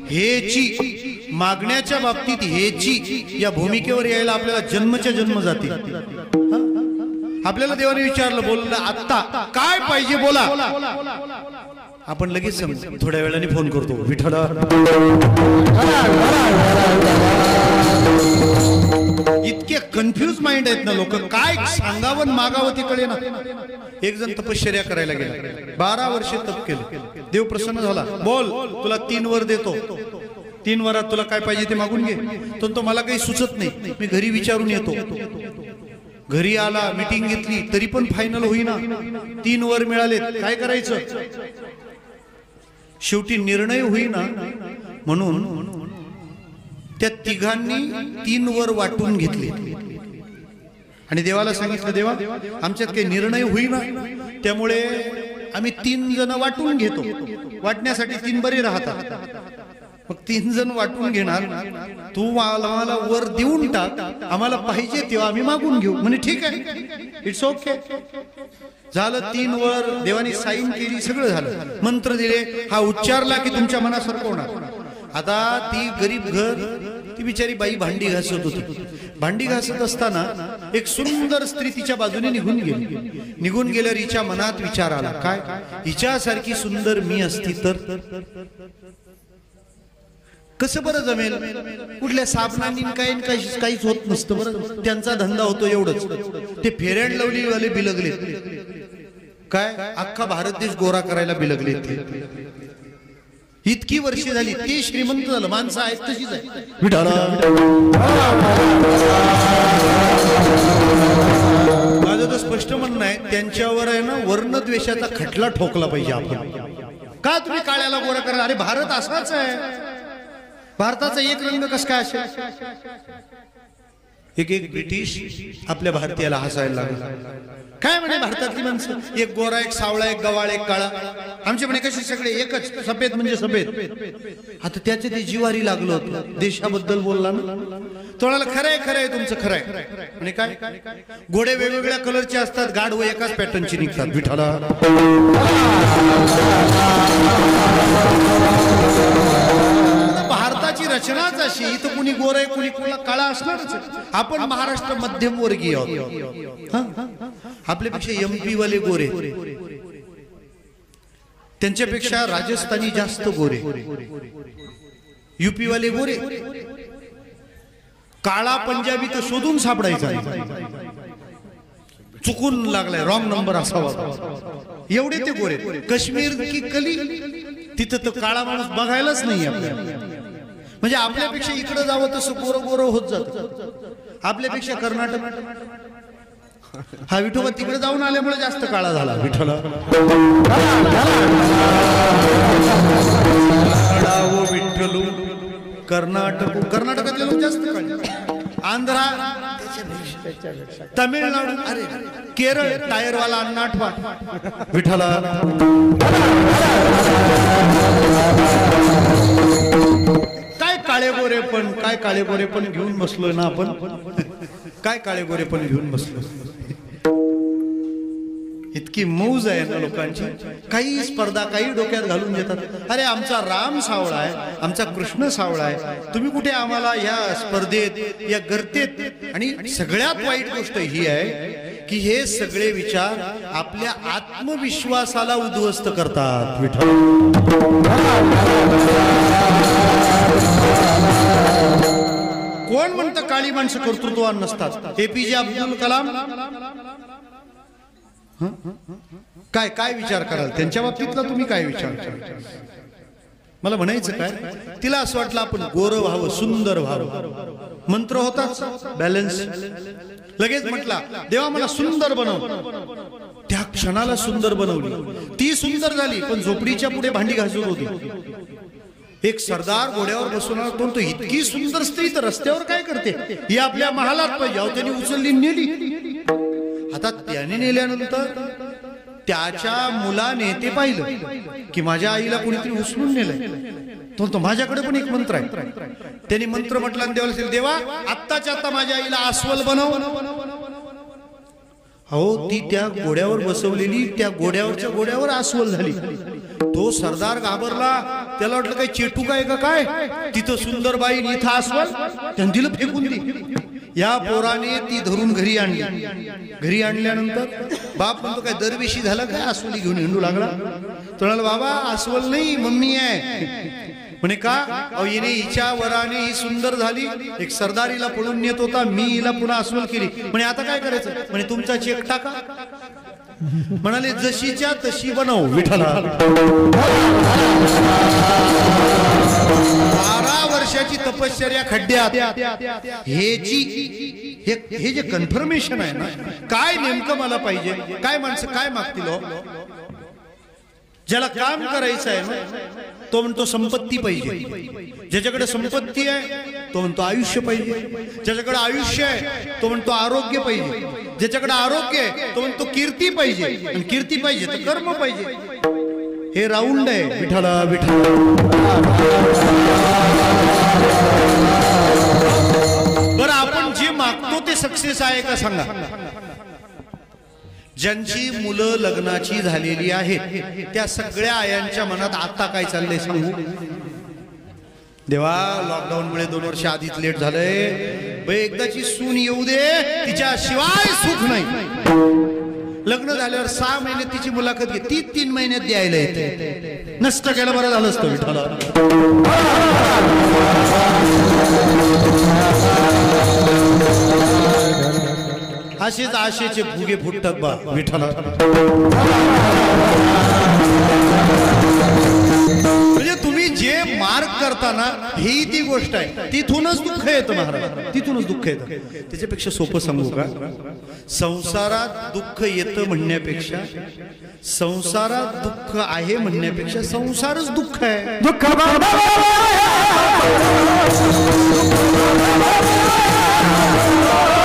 हेची मागण्याच्या बाबतीत हेची या भूमिकेवर यायला आपल्याला जन्मच्या जन्म जातील. आपल्याला देवाने विचारलं, बोललं आत्ता काय पाहिजे बोला. आपण लगेच समजू, थोड्या वेळाने फोन करतो विठ्ठला. इतके कन्फ्युज माइंड आहेत ना लोक, काय सांगावं मागावं ते कळे ना. एक जण तपश्चर्या करायला गेला, बारा वर्षे तप केलं. देव प्रसन्न झाला, बोल तुला तीन वर देतो, तीन वरात तुला काय पाहिजे ते मागून घे. तो तो मला काही सुचत नाही, मी घरी विचारून येतो. घरी आला, मीटिंग घेतली, तरी पण फायनल होईना. तीन वर मिळाले, काय करायचं. शेवटी निर्णय होईना म्हणून त्या तिघांनी तीन वर वाटून घेतले आणि देवाला सांगितलं, देवा आमच्यात काही निर्णय होईना, त्यामुळे आम्ही तीन जण वाटून घेतो. वाटण्यासाठी तीन बरे राहतात. मग तीन जण वाटून घेणार, तू आम्हाला वर देऊन टाक, आम्हाला पाहिजे तेव्हा आम्ही मागून घेऊ. म्हणजे ठीक आहे, इट्स ओके. झालं तीन वर, देवानी साईन केली, सगळं झालं, मंत्र दिले, हा उच्चारला की तुमच्या मनासारखं होणार. आता ती गरीब घर, ती बिचारी बाई भांडी घासत होती. भांडी घासत असताना एक सुंदर स्त्री तिच्या बाजूने निघून गेली. निघून गेल्यावर हिच्या मनात विचार आला, काय हिच्यासारखी सुंदर मी असती तर कसं बरं जमेल. कुठल्या साबणांनी काय काहीच होत नसतं बरं, त्यांचा धंदा होतो एवढंच. ते फेअर अँड लवली वाले बिलगले, काय अख्खा भारत देश गोरा करायला बिलगले. इतकी वर्षे झाली, ते श्रीमंत झालं, माणसं आहेत तशीच आहे. माझं तर स्पष्ट म्हणणं आहे, त्यांच्यावर आहे ना वर्णद्वेषाचा खटला ठोकला पाहिजे आपण. का तुम्ही काळ्याला गोरा करा. अरे भारत असाच आहे, भारताचा एक रंग कस काय असेल. एक एक ब्रिटिश आपल्या भारतीयाला हसायला लागला. काय म्हणे भारतातली माणसं, एक गोरा एक सावळा एक गवाळ एक काळा, आमचे म्हणे कसे सगळे एकच, सफेद म्हणजे सफेद. आता त्याचे ते जिवारी लागलं होतं, देशाबद्दल बोलला ना. तोळाला खरंय खरंय तुमचं खरंय म्हणे. काय घोडे वेगवेगळ्या कलरचे असतात, गाढव एकाच पॅटर्नची निघतात. विठाला भारताची रचनाच अशी, इथं कुणी गोरे कुणी कुणा काळा असणारच. आपण महाराष्ट्र मध्यम वर्गीय आहोत. आपल्यापेक्षा एमपी वाले गोरे, त्यांच्यापेक्षा राजस्थानी जास्त गोरे, युपी वाले गोरे, काळा पंजाबी तर शोधून सापडायचा, चुकून लागलाय, रॉंग नंबर असावा, एवढे ते गोरे. काश्मीर की कली तिथं तर काळा माणूस बघायलाच नाही आपल्याला. म्हणजे आपल्यापेक्षा इकडे जावं तसं गोरं गोरं होत जात. आपल्यापेक्षा कर्नाटक, हा विठोबा तिकडे जाऊन आल्यामुळे जास्त काळा झाला. विठोला विठ्ठलू कर्नाटक, कर्नाटकातले लोक जास्त काळे, आंध्रा, तमिळनाडू, अरे केरळ, टायरवाला अण्णा आठवा. विठ्ठला काय काळे गोरे पण, काय काळे गोरे पण घेऊन बसलोय ना आपण. काय काळे गोरे पण घेऊन बसलो. इतकी मौज आहे ना लोकांची, काही स्पर्धा काही डोक्यात घालून देतात. अरे आमचा राम सावळा आहे, आमचा कृष्ण सावळा आहे, तुम्ही कुठे आम्हाला या स्पर्धेत या गर्तेत. आणि सगळ्यात वाईट गोष्ट ही आहे की हे सगळे विचार आपल्या आत्मविश्वासाला उद्ध्वस्त करतात. विठ्ठल कोण म्हणतं काळी माणसं कर्तृत्ववान नसतात? एपीजे अब्दुल कलाम काय काय विचार कराल त्यांच्या बाबतीतला, तुम्ही काय विचार कराल? मला म्हणायचं काय, तिला असं वाटलं आपण गोरं व्हावं, सुंदर व्हावं. मंत्र होताच बॅलन्स. लगेच म्हटला देवा मला सुंदर बनव. त्या क्षणाला सुंदर बनवली. ती सुंदर झाली, पण झोपडीच्या पुढे भांडी घासून होती. एक सरदार घोड्यावर बसवणार तो, तो इतकी सुंदर स्त्री तर रस्त्यावर काय करते, ही आपल्या महालात पाहिजे. अहो त्यांनी उचलली नेली. आता त्याने नेल्यानंतर त्याच्या मुलाने ते पाहिलं की माझ्या आईला कोणीतरी उचलून नेलंय. तो तो माझ्याकडे पण एक मंत्र आहे. त्यांनी मंत्र म्हटला आणि देवाला सांगितलं, देवा आत्ताच्या आत्ता माझ्या आईला अस्वल बनव. हो ती त्या घोड्यावर बसवलेली, त्या घोड्यावरच्या घोड्यावर अस्वल झाली. तो सरदार घाबरला, त्याला वाटलं काय चेटू काय का काय, तिथं सुंदर बाई इथं अस्वल, त्याने दिलं फेकून दी. या पोराने ती धरून घरी आणली. घरी आणल्यानंतर बाप म्हणतो काय दरवेशी झाला काय, अस्वली घेऊन हिंडू लागला. तो म्हणाला बाबा अस्वल नाही मम्मी आहे. म्हणे का, अहो हिने हिच्या वराने ही सुंदर झाली, एक सरदारीला पळून नेत होता, मी हिला पुन्हा अस्वल केली. म्हणे आता काय करायचं? म्हणे तुमचा चेक टाका. म्हणाले जशीच्या तशी बनव. विठ्ठला बारा वर्षाची तपश्चर्या खड्ड्यात, हे जी हे जे कन्फर्मेशन आहे ना, काय नेमकं मला पाहिजे, काय माणसं काय मागतील. हो ज्याला काम करायचं आहे ना, तो म्हणतो संपत्ती पाहिजे. ज्याच्याकडे संपत्ती आहे तो म्हणतो आयुष्य पाहिजे. ज्याच्याकडे आयुष्य आहे तो म्हणतो आरोग्य पाहिजे. ज्याच्याकडे आरोग्य आहे तो म्हणतो कीर्ती पाहिजे. आणि कीर्ती पाहिजे तर कर्म पाहिजे. हे राऊंड आहे. विठ्ठला विठ्ठला बरं आपण जे मागतो ते सक्सेस आहे का सांगा? ज्यांची मुलं लग्नाची झालेली आहेत त्या सगळ्या आयांच्या मनात आता काय चाललंय सांगू? देवा लॉकडाऊन मुळे दोन वर्ष आधीच लेट झालंय, एकदाची सून येऊ दे, तिच्याशिवाय सुख नाही. लग्न झाल्यावर सहा महिने तिची मुलाखत घे, ती तीन महिन्यात द्यायला येते. नष्ट केलं बरं झालं असतं. विठ्ठला असेच आशेचे फुगे फुटतात बा. विठ्ठला म्हणजे तुम्ही जे मार्ग करताना ही ती गोष्ट आहे, तिथूनच दुःख येतं महाराज, तिथूनच दुःख येतं. त्याच्यापेक्षा सोपं सांगू का, संसारात दुःख येतं म्हणण्यापेक्षा, संसारात दुःख आहे म्हणण्यापेक्षा संसारच दुःख आहे. दुःख बाबा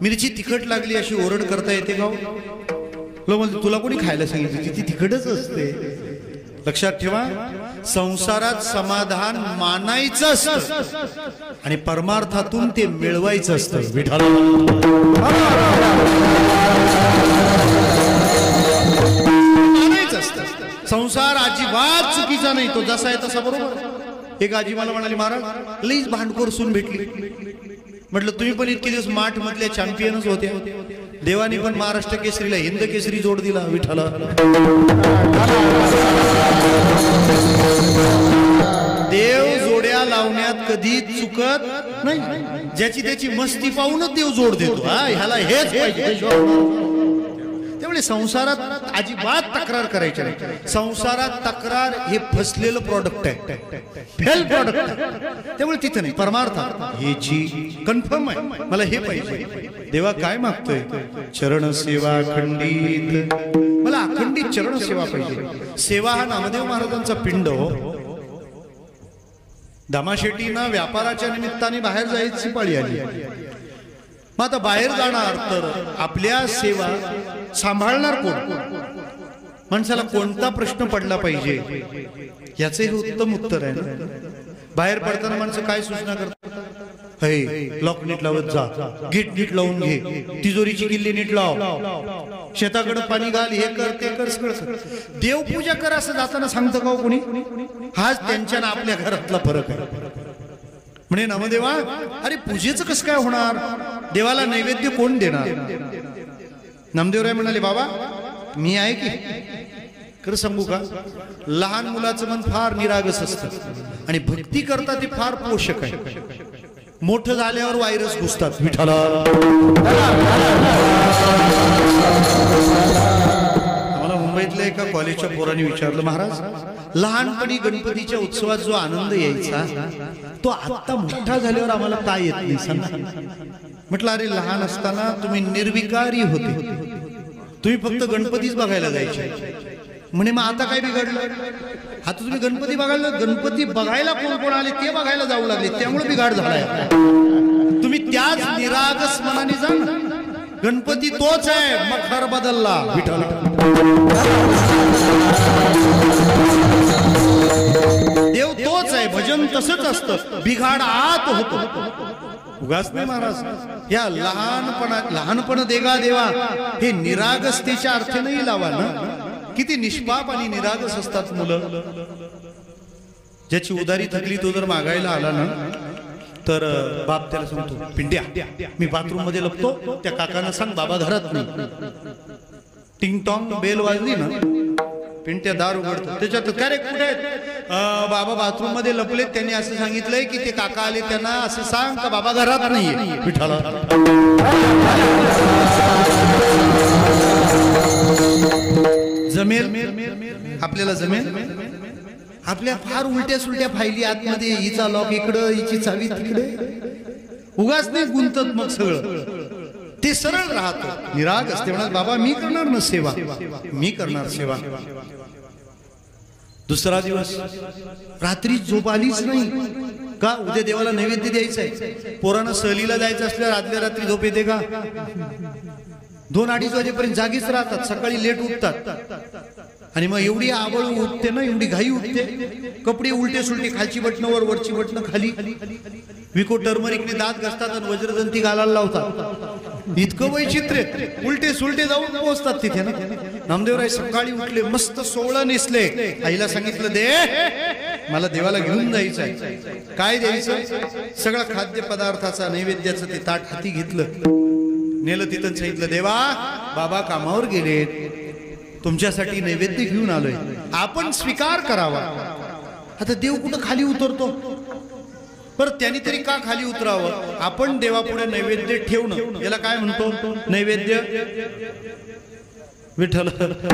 मिरची तिखट लागली अशी ओरड करता येते का? लो म्हणजे तुला कोणी खायला सांगितलं? ती तिखटच असते. लक्षात ठेवा, संसारात समाधान मानायचं असतं आणि परमार्थातून ते मिळवायचं असतं. विठ्ठल मानायचं असतं. संसार अजिबात चुकीचा नाही, तो जसा आहे तसा बरोबर. एक आजी मला म्हणाली, महाराज लईच भांडखोर सून भेटली. म्हटलं तुम्ही पण इतके दिवस माठ मधल्या चॅम्पियनच होते. देवानी पण महाराष्ट्र केसरीला हिंद केसरी जोड दिला. विठ्ठल देव जोड्या लावण्यात कधी चुकत नाही. ज्याची त्याची मस्ती पाहूनच देव जोड देतो. हा ह्याला हेच पाहिजे. त्यामुळे संसारात अजिबात तक्रार करायची नाही. संसारात तक्रार हे फसलेलं प्रॉडक्ट आहे, फेल प्रॉडक्ट. त्यामुळे तिथे नाही. परमार्थ ह्याची कन्फर्म आहे, मला हे पाहिजे. देवा काय मागतोय? चरण सेवा अखंडित. मला अखंडित चरण सेवा पाहिजे. सेवा हा नामदेव महाराजांचा पिंड हो. दामाशेट्टींना व्यापाराच्या निमित्ताने बाहेर जायची पाळी आली. मग आता बाहेर जाणार तर आपल्या सेवा सांभाळणार कोण? माणसाला कोणता प्रश्न पडला पाहिजे याचे हे उत्तम उत्तर आहे ना. बाहेर पडताना माणसं काय सूचना करतात? हे लॉक नीट लावत जा, गेट नीट लावून घे, तिजोरीची किल्ली नीट लाव, शेताकडे पाणी घाल, हे कर ते कर, सगळं. देवपूजा कर असं जाताना सांगतं का कोणी? हाच त्यांच्या ना आपल्या घरातला फरक आहे. म्हणे नामदेवा, अरे पूजेचं कसं काय होणार? देवाला नैवेद्य कोण देणार? नामदेवराय म्हणाले, बाबा मी आहे की खरं सांगू का, लहान मुलाचं मन फार निरागस असतं आणि भक्ती करता ते फार पोषक आहे. मोठं झाल्यावर व्हायरस घुसतात. विठ्ठला मला मुंबईतल्या एका कॉलेजच्या पोरांनी विचारलं, महाराज लहानपणी गणपतीच्या उत्सवात जो आनंद यायचा तो आता मोठा झाल्यावर आम्हाला काय येत नाही सांगा. म्हटलं अरे लहान असताना तुम्ही निर्विकारी होते, तुम्ही फक्त गणपतीच बघायला जायचे. म्हणे मग आता काय बिघडलं? आता तुम्ही गणपती बघायला, गणपती बघायला कोण कोण आले ते बघायला जाऊ लागले, त्यामुळे बिघाड झालाय. तुम्ही त्याच निरागस मनाने जा ना. गणपती तोच आहे, मखर बदलला. विठ्ठल देव तोच आहे, भजन तसंच असतं, बिघाड आत होतो, उगाच नाही. महाराज या लहानपणा लहानपण देगा देवा हे निरागसतेच्या अर्थानेही लावा ना. किती निष्पाप आणि निरागस असतात मुलं. ज्याची उधारी थकली तो जर मागायला आला ना तर बाप त्याला सांगतो, पिंड्या मी बाथरूम मध्ये लपतो, त्या काकांना सांग बाबा घरात नाही. टिंग टॉंग बेल वाजली ना, पिंट्या दार उघडतो. त्याच्यात काय रे कुठे बाबा बाथरूम मध्ये लपलेत, त्यांनी असं सांगितलंय की ते काका आले, त्यांना असं सांग का बाबा घरात नाहीये. विठ्ठला जमेल आपल्याला, जमेल. आपल्या फार उलट्या सुलट्या फायली आतमध्ये, हिचा लॉक इकडं, हिची चावी तिकडे, उगाच नाही गुंतत. मग सगळं ते सरळ राहतो, निराग असते. म्हणा बाबा मी करणार ना सेवा, मी करणार सेवा. दुसरा दिवस रात्री झोप आलीच नाही का? उद्या देवाला नैवेद्य द्यायचंय. पोरांना सहलीला जायचं असल्यावर आदल्या रात्री झोप येते का? दोन अडीच वाजेपर्यंत जागीच राहतात, सकाळी लेट उठतात आणि मग एवढी आबळ उठते ना, एवढी घाई उठते, कपडे उलटे सुलटे, खालची बटणं वर, वरची बटणं खाली. विको टर्मरिकने दात घासतात आणि वज्रदंती घालायला लावतात. इतकं वैचित्र्य, उलटे सुलटे जाऊन पोहोचतात तिथे ना. नामदेवराय सकाळी उठले, मस्त सोहळं नेसले, आईला सांगितलं दे मला देवाला घेऊन जायचंय. काय द्यायचं? सगळं खाद्य पदार्थाचा नैवेद्याचं ते ताट हाती घेतलं, नेलं तिथं, सांगितलं देवा बाबा कामावर गेले, तुमच्यासाठी नैवेद्य घेऊन आलोय, आपण स्वीकार करावा. आता देव कुठं खाली उतरतो? परत त्यांनी तरी का खाली उतरावं? आपण देवापुढे नैवेद्य ठेवणं याला काय म्हणतो? नैवेद्य. विठ्ठल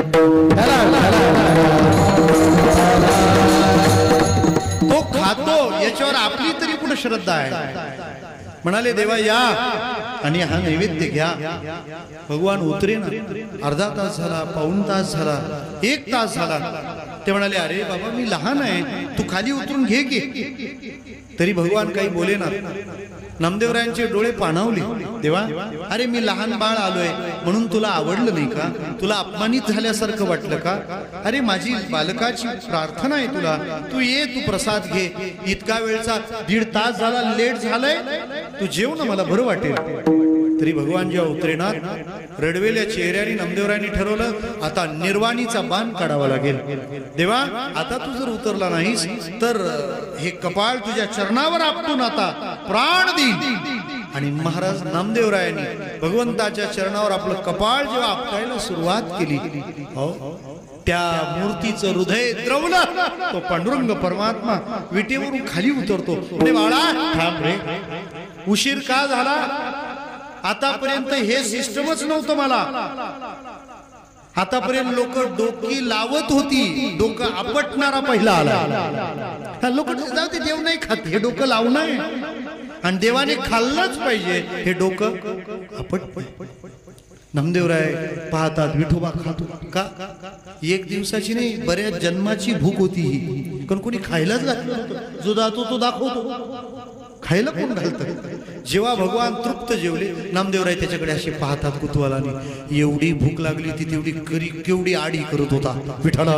तो खातो, याच्यावर आपली तरी कुठं श्रद्धा आहे? म्हणाले देवा या आणि हा नैवेद्य घ्या. भगवान उतरे ना. अर्धा तास झाला, पाऊण तास झाला, एक तास झाला. ते म्हणाले अरे बाबा मी लहान आहे, तू खाली उतरून घे की. तरी भगवान काही बोले ना. नामदेवरायांचे डोळे पाणावले. देवा, अरे मी लहान बाळ आलोय म्हणून तुला आवडलं नाही का? तुला अपमानित झाल्यासारखं वाटलं का? अरे माझी बालकाची प्रार्थना आहे तुला, तू ये, तू प्रसाद घे. इतका वेळचा दीड तास झाला, लेट झालंय, तू जेव ना, मला बरं वाटेल. तरी भगवान जेव्हा उतरेनात, रडवेल्या चेहऱ्याने नामदेवरायांनी ठरवलं आता निर्वाणीचा बाण काढावा लागेल. देवा, आता तू जर उतरला नाहीस तर हे कपाळ तुझ्या चरणावर आपटून आता प्राण देईल. आणि महाराज नामदेवरायांनी भगवंताच्या चरणावर आपलं कपाळ जेव्हा आपटायला सुरुवात केली, हो, त्या मूर्तीचं हृदय द्रवलं. तो पांडुरंग परमात्मा विटेवरून खाली उतरतो. अरे बाळा, थांब रे, उशीर का झाला? आतापर्यंत हे सिस्टमच नव्हतं. मला आतापर्यंत लोक डोकी लावत होती, डोकं आपटणारा पहिला आला. लोक जाऊ ते, देव नाही खात, हे डोकं लावणं आहे आणि देवाने खाल्लंच पाहिजे, हे डोकं आपट. नामदेवराय पाहतात विठोबा खातो का? एक दिवसाची नाही, बऱ्याच जन्माची भूक होती ही, पण कोणी खायलाच घातलं. जो जातो तो दाखवतो, खायला कोण घालतं? जेव्हा भगवान तृप्त जेवले, नामदेवराय त्याच्याकडे असे पाहतात कुतूहलाने. एवढी भूक लागली ती तेवढी करी केवढी आडी करत होता विठ्ठला.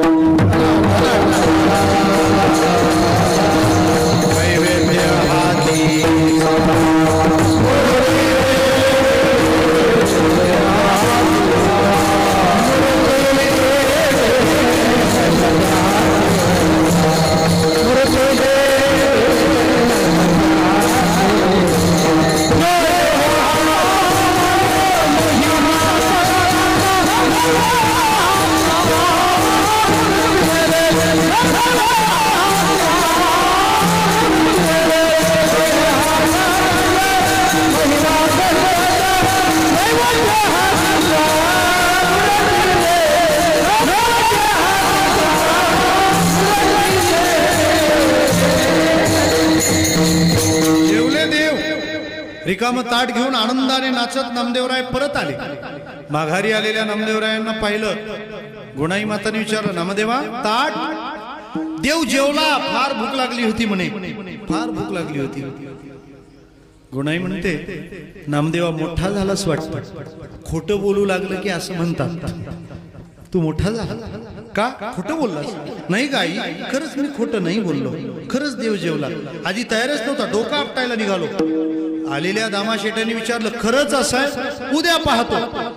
रिकाम ताट घेऊन आनंदाने नाचत नामदेवराय परत आले. माघारी आलेल्या नामदेवरायांना पाहिलं. गुणाई माताने विचारलं, नामदेवा ताट? देव जेवला, फार भूक लागली होती म्हणे, फार भूक लागली होती. गुणाई म्हणते, नामदेवा मोठा झालास वाटतं, खोटं बोलू लागलं की असं म्हणतात. तू मोठा झाला का? खोटं बोललास? नाही गाई, खरंच मी खोटं नाही बोललो, खरंच देव जेवला. आधी तयारच नव्हता, डोका आपटायला निघालो. आलेल्या दामाशेठांनी विचारलं, खरंच असं आहे? उद्या पाहतो.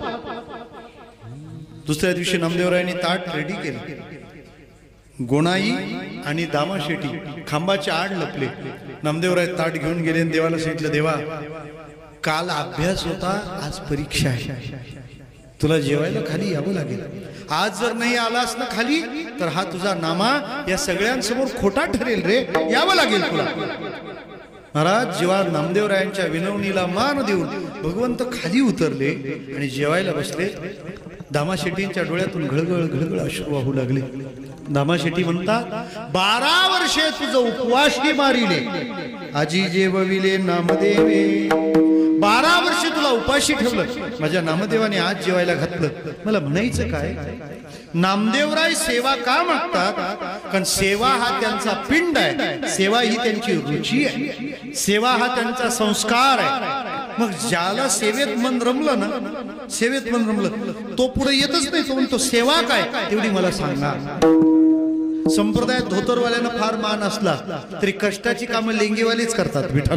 दुसऱ्या दिवशी नामदेवरायांनी ताट रेडी केलं. गोणाई आणि दामाशेठी खांबाच्या आड लपले. नामदेवराय ताट घेऊन गेले आणि देवाला सांगितलं, देवा काल अभ्यास होता, आज परीक्षा आहे, तुला जेवायला खाली यावं लागेल. आज जर नाही आलास ना खाली तर हा तुझा नामा या सगळ्यांसमोर खोटा ठरेल रे, यावं लागेल तुला. महाराज जेव्हा नामदेवरायांच्या विनवणीला मान देऊन भगवंत खाली उतरले आणि जेवायला बसले, दामाशेट्टींच्या डोळ्यातून घळघळ घळघळ अश्रू वाहू लागले. दामाशेट्टी म्हणतात, बारा वर्षे तुझं उपवाशी मारिले, आजी जेवविले नामदेवे. बारा वर्ष तुला उपाशी ठेवलं, माझ्या नामदेवाने आज जेवायला घातलं. मला म्हणायचं काय, नामदेवराय सेवा का मागतात? कारण सेवा हा त्यांचा पिंड आहे, सेवा ही त्यांची रुची आहे, सेवा हा त्यांचा संस्कार आहे. मग ज्याला सेवेत मन रमलं ना, सेवेत मन रमलं, तो पुढे येतच नाही. तो म्हणतो सेवा काय तेवढी मला सांगा. संप्रदायात धोतरवाल्यांना फार मान असला तरी कष्टाची कामं लेंगेवालेच करतात विठ्ठला.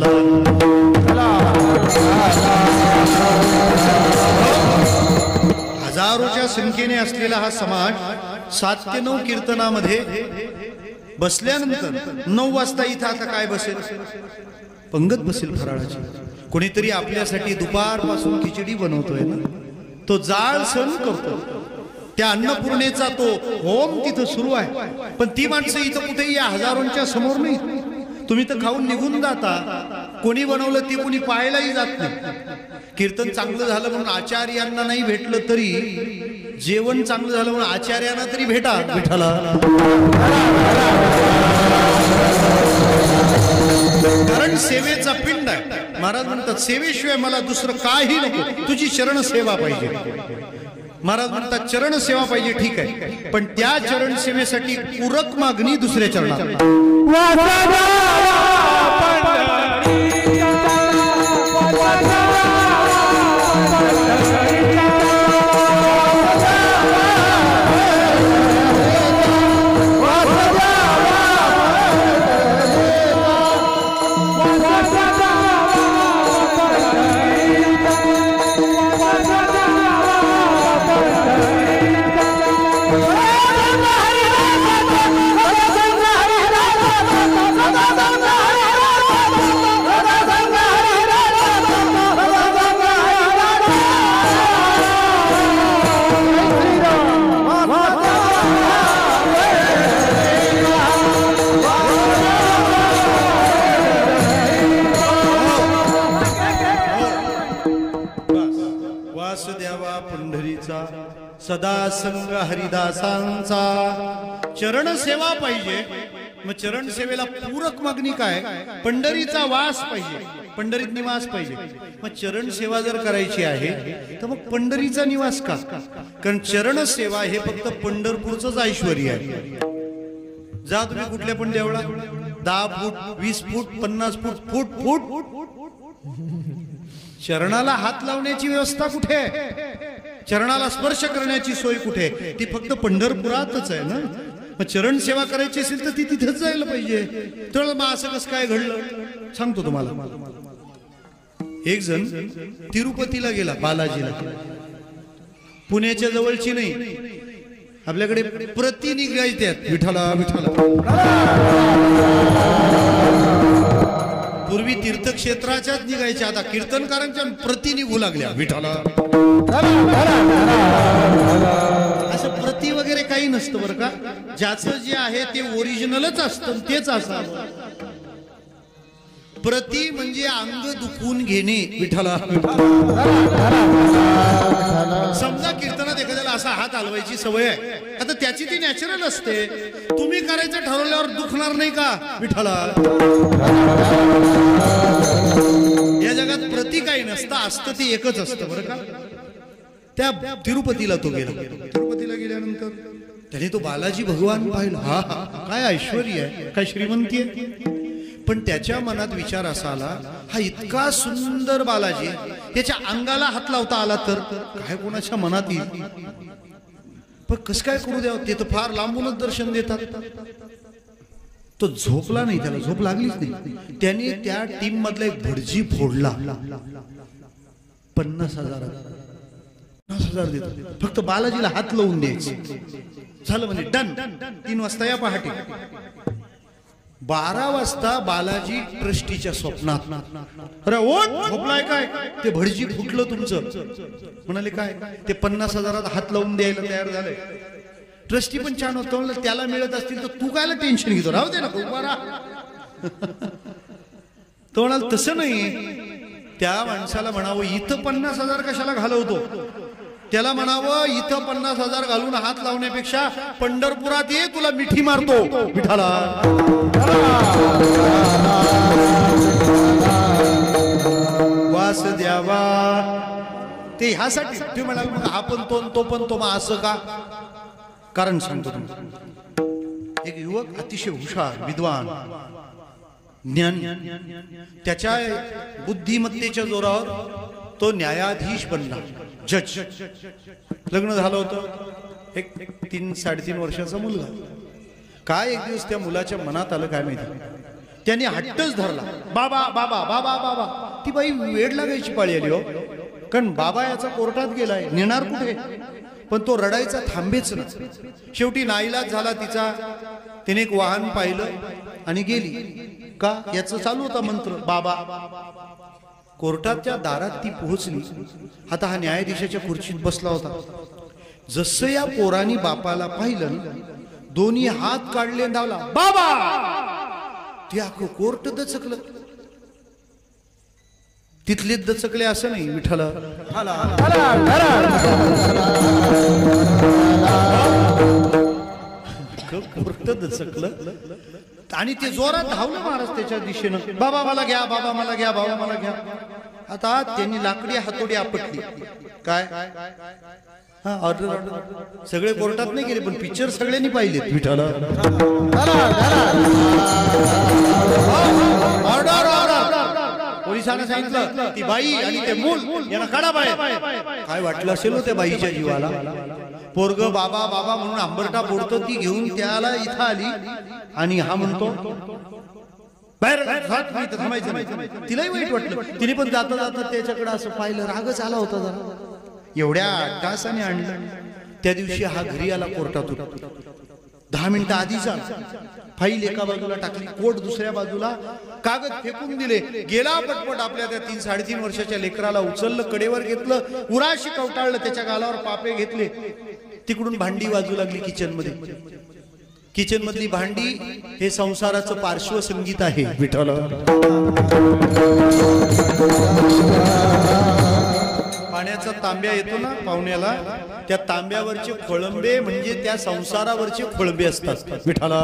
हजारोच्या संख्येने असलेला हा समाज सात ते नऊ कीर्तनामध्ये बसल्यानंतर नऊ वाजता इथं आता काय बसेल? पंगत बसेल फराळाची. कोणीतरी आपल्यासाठी दुपारपासून खिचडी बनवतोय ना, तो जाळ सण करतो. त्या अन्नपूर्णेचा तो होम तिथं सुरू आहे. पण ती माणसं इथं कुठेही या हजारोंच्या समोर नाही. तुम्ही तर खाऊन निघून जाता, कोणी बनवलं ते कोणी पाहायलाही जात नाही. कीर्तन चांगलं झालं म्हणून आचार्यांना नाही भेटलं तरी, जेवण चांगलं झालं म्हणून आचार्यांना तरी भेटा विठ्ठला. कारण सेवेचा पिंड आहे. महाराज म्हणतात, सेवेशिवाय मला दुसरं काही नको, तुझी चरण सेवा पाहिजे. महाराज म्हणतात, चरण सेवा पाहिजे, ठीक आहे, पण त्या चरण सेवेसाठी पूरक मागणी दुसऱ्या चरणात. सदा संग हरिदासांचा चरण सेवा पाहिजे. मग चरण सेवेला पूरक मागणी काय? पंढरीचा वास पाहिजे, पंढरीत निवास पाहिजे. मग चरण सेवा जर करायची आहे तर मग पंढरीचा निवास का? कारण चरण सेवा हे फक्त पंढरपूरचंच ऐश्वर्य आहे. जा तुम्ही कुठल्या पण देवळात, दहा फूट वीस फूट पन्नास फूट फूट फूट चरणाला हात लावण्याची व्यवस्था कुठे आहे? चरणाला स्पर्श करण्याची सोय कुठे? ती फक्त पंढरपुरातच आहे ना. मग चरण सेवा करायची असेल तर ती तिथेच जायला पाहिजे. तर मग असं कसं काय घडलं सांगतो तुम्हाला. एक जण तिरुपतीला गेला, बालाजीला. पुण्याच्या जवळची नाही, आपल्याकडे प्रति निघायच्या विठाला विठाला. पूर्वी तीर्थक्षेत्राच्याच निघायच्या, आता कीर्तनकारांच्या प्रति निघू लागल्या विठाला. असं प्रति वगैरे काही नसतं बरं का. ज्याचं जे आहे ते ओरिजिनलच असतं, तेच असावं. प्रति म्हणजे अंग दुखून घेणे विठाला. समजा कीर्तनात एखाद्याला असा हात हलवायची सवय आहे, आता त्याची ती नॅचरल असते. तुम्ही करायचं ठरवल्यावर दुखणार नाही का विठाला? या जगात प्रति काही नसतं, असतं ते एकच असतं बरं का. त्या तिरुपतीला तो गेला. तिरुपतीला गेल्यानंतर त्याने तो बालाजी भगवान पाहिला. हा हा काय ऐश्वर्य आहे, काय श्रीमंती आहे. पण त्याच्या मनात विचार असा आला, हा इतका सुंदर बालाजी, त्याच्या अंगाला हात लावता आला तर काय कोणाच्या मनात येईल. पण कसं काय करू द्यावं, ते तर फार लांबूनच दर्शन देतात. तो झोपला नाही, त्याला झोप लागलीच नाही. त्याने त्या टीम मधला एक भटजी फोडला. पन्नास हजार पन्नास हजार देतो, फक्त बालाजीला हात लावून द्यायचे. झालं म्हणजे डन. तीन वाजता या पहाटे. बारा वाजता बालाजी ट्रस्टीच्या स्वप्नात. अरे ओट झोपलाय काय? ते भटजी फुटलं तुमचं. म्हणाले काय? ते पन्नास हजारात हात लावून द्यायला तयार झालंय. ट्रस्टी पण छान होतं, म्हणलं त्याला मिळत असतील तर तू कायला टेन्शन घेतो, राहू दे ना बारा. तो म्हणाल तसं नाही, त्या माणसाला म्हणावं इथं पन्नास हजार कशाला घालवतो. त्याला म्हणावं इथं पन्नास हजार घालून हात लावण्यापेक्षा पंढरपुरात ये, तुला मिठी मारतो विठाला. वास द्यावा ते ह्यासाठी. ते म्हणाल मग हा पण तो तो पण तो, मग असं का? कारण सांगतो तुम्हाला. एक युवक अतिशय हुशार, विद्वान, ज्ञानी, त्याच्या बुद्धिमत्तेच्या जोरावर तो न्यायाधीश बनला, जज. लग्न झालं होतं, एक तीन साडेतीन वर्षाचा मुलगा. काय एक दिवस त्या मुलाच्या मनात आलं काय माहिती, त्याने हट्टच धरला, बाबा बाबा बाबा बाबा. ती बाई वेड लागायची पाळी आली हो, कारण बाबा याचा कोर्टात गेलाय, नेणार कुठे. पण तो रडायचा थांबेच ना. शेवटी नाईलाज झाला तिचा. तिने एक वाहन पाहिलं आणि गेली. का? याचं चालू होता मंत्र बाबा. कोर्टाच्या दारात ती पोहोचली. आता हा न्यायाधीशाच्या खुर्चीत बसला होता. जसं या पोरानी बापाला पाहिलं, दोन्ही हात काढले, धावला बाबा. ते अख्खं कोर्ट दचकलं. तिथले दचकले असं नाही विठाला. कोर्ट दचकलं आणि ते जोरात धावलं महाराज त्याच्या दिशेनं. बाबा मला घ्या, बाबा मला घ्या, बाबा मला घ्या. आता त्यांनी लाकडी हातोडी आपटली. काय? हा ऑर्डर ऑर्डर. सगळे कोर्टात नाही गेले, पण पिक्चर सगळ्यांनी पाहिलेत विठाला. Order order. पोलिसांनी सांगितलं ती बाई आणि ते मूल यांना काढा बाहेर. काय वाटलं असेल हो त्या बाईच्या जीवाला. पोरग बाबा बाबा म्हणून आंबरटा फोडतो, ती घेऊन त्याला इथं आली आणि हा म्हणतो बाहेर थांबायचं नाही. तिलाही वाईट वाटलं. तिने पण जाता जाता त्याच्याकडे असं पाहिलं, रागच आला होता जरा. एवढ्या तासाने आणलं. त्या दिवशी हा घरी आला कोर्टातून. दहा मिनिटं आधीचा फाईल एका बाजूला टाकली, कोर्ट दुसऱ्या बाजूला, कागद फेकून दिले. गेला पटपट आपल्या त्या तीन साडेतीन वर्षाच्या लेकराला उचललं, कडेवर घेतलं, उराशी कवटाळलं, त्याच्या गालावर पापे घेतले. तिकडून भांडी वाजू लागली किचन मध्ये. किचन मधली भांडी हे संसाराचं पार्श्वसंगीत आहे विठाला. पाणी पाण्याचा तांब्या येतो ना पाहुण्याला, त्या तांब्यावरचे खोळंबे म्हणजे त्या संसारावरचे खोळंबे असतात. विठाला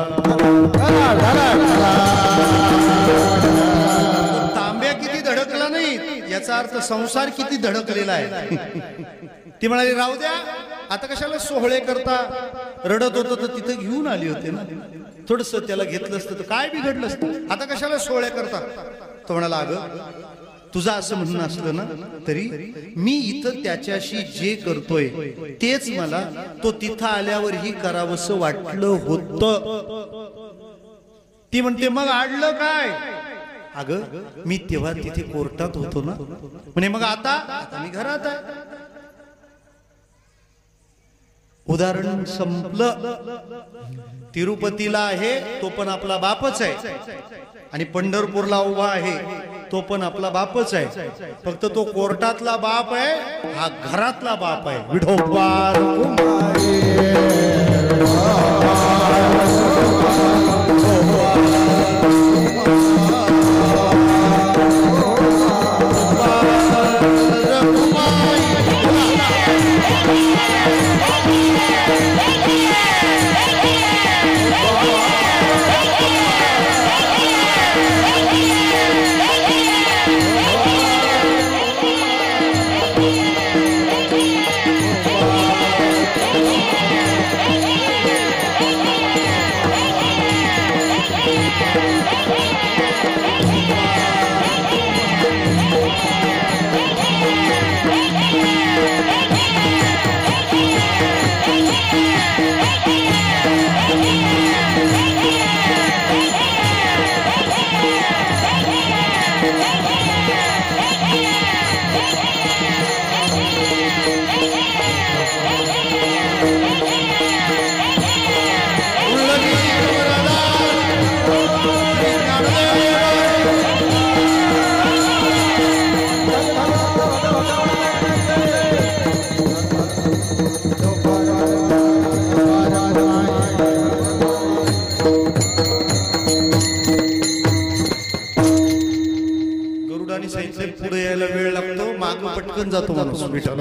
तांब्या किती धडकला नाही याचा अर्थ संसार किती धडकलेला आहे. ती म्हणाली राहू द्या, आता कशाला सोहळे करता, रडत होतं तर तिथं घेऊन आली होते ना, थोडस त्याला घेतलं असतं तर काय बिघडलं असतं, आता कशाला सोहळे करता. तो म्हणाला अगं तुझं असं म्हणणं असलं ना तरी मी इथं त्याच्याशी जे करतोय तेच मला तो तिथं आल्यावरही करावंसं वाटलं होतं. ती म्हणते मग आडलं काय. अगं मी तेव्हा तिथे कोर्टात होतो ना. म्हणे मग आता आता मी घरात आहे. उदाहरण संपलं. तिरुपतीला आहे तो पण आपला बापच आहे आणि पंढरपूरला उभा आहे तो पण आपला बापच आहे. फक्त तो कोर्टातला बाप आहे, हा घरातला बाप आहे. विठोबा पुढे यायला वेळ लागतो, माग पटकन जातो माणूस.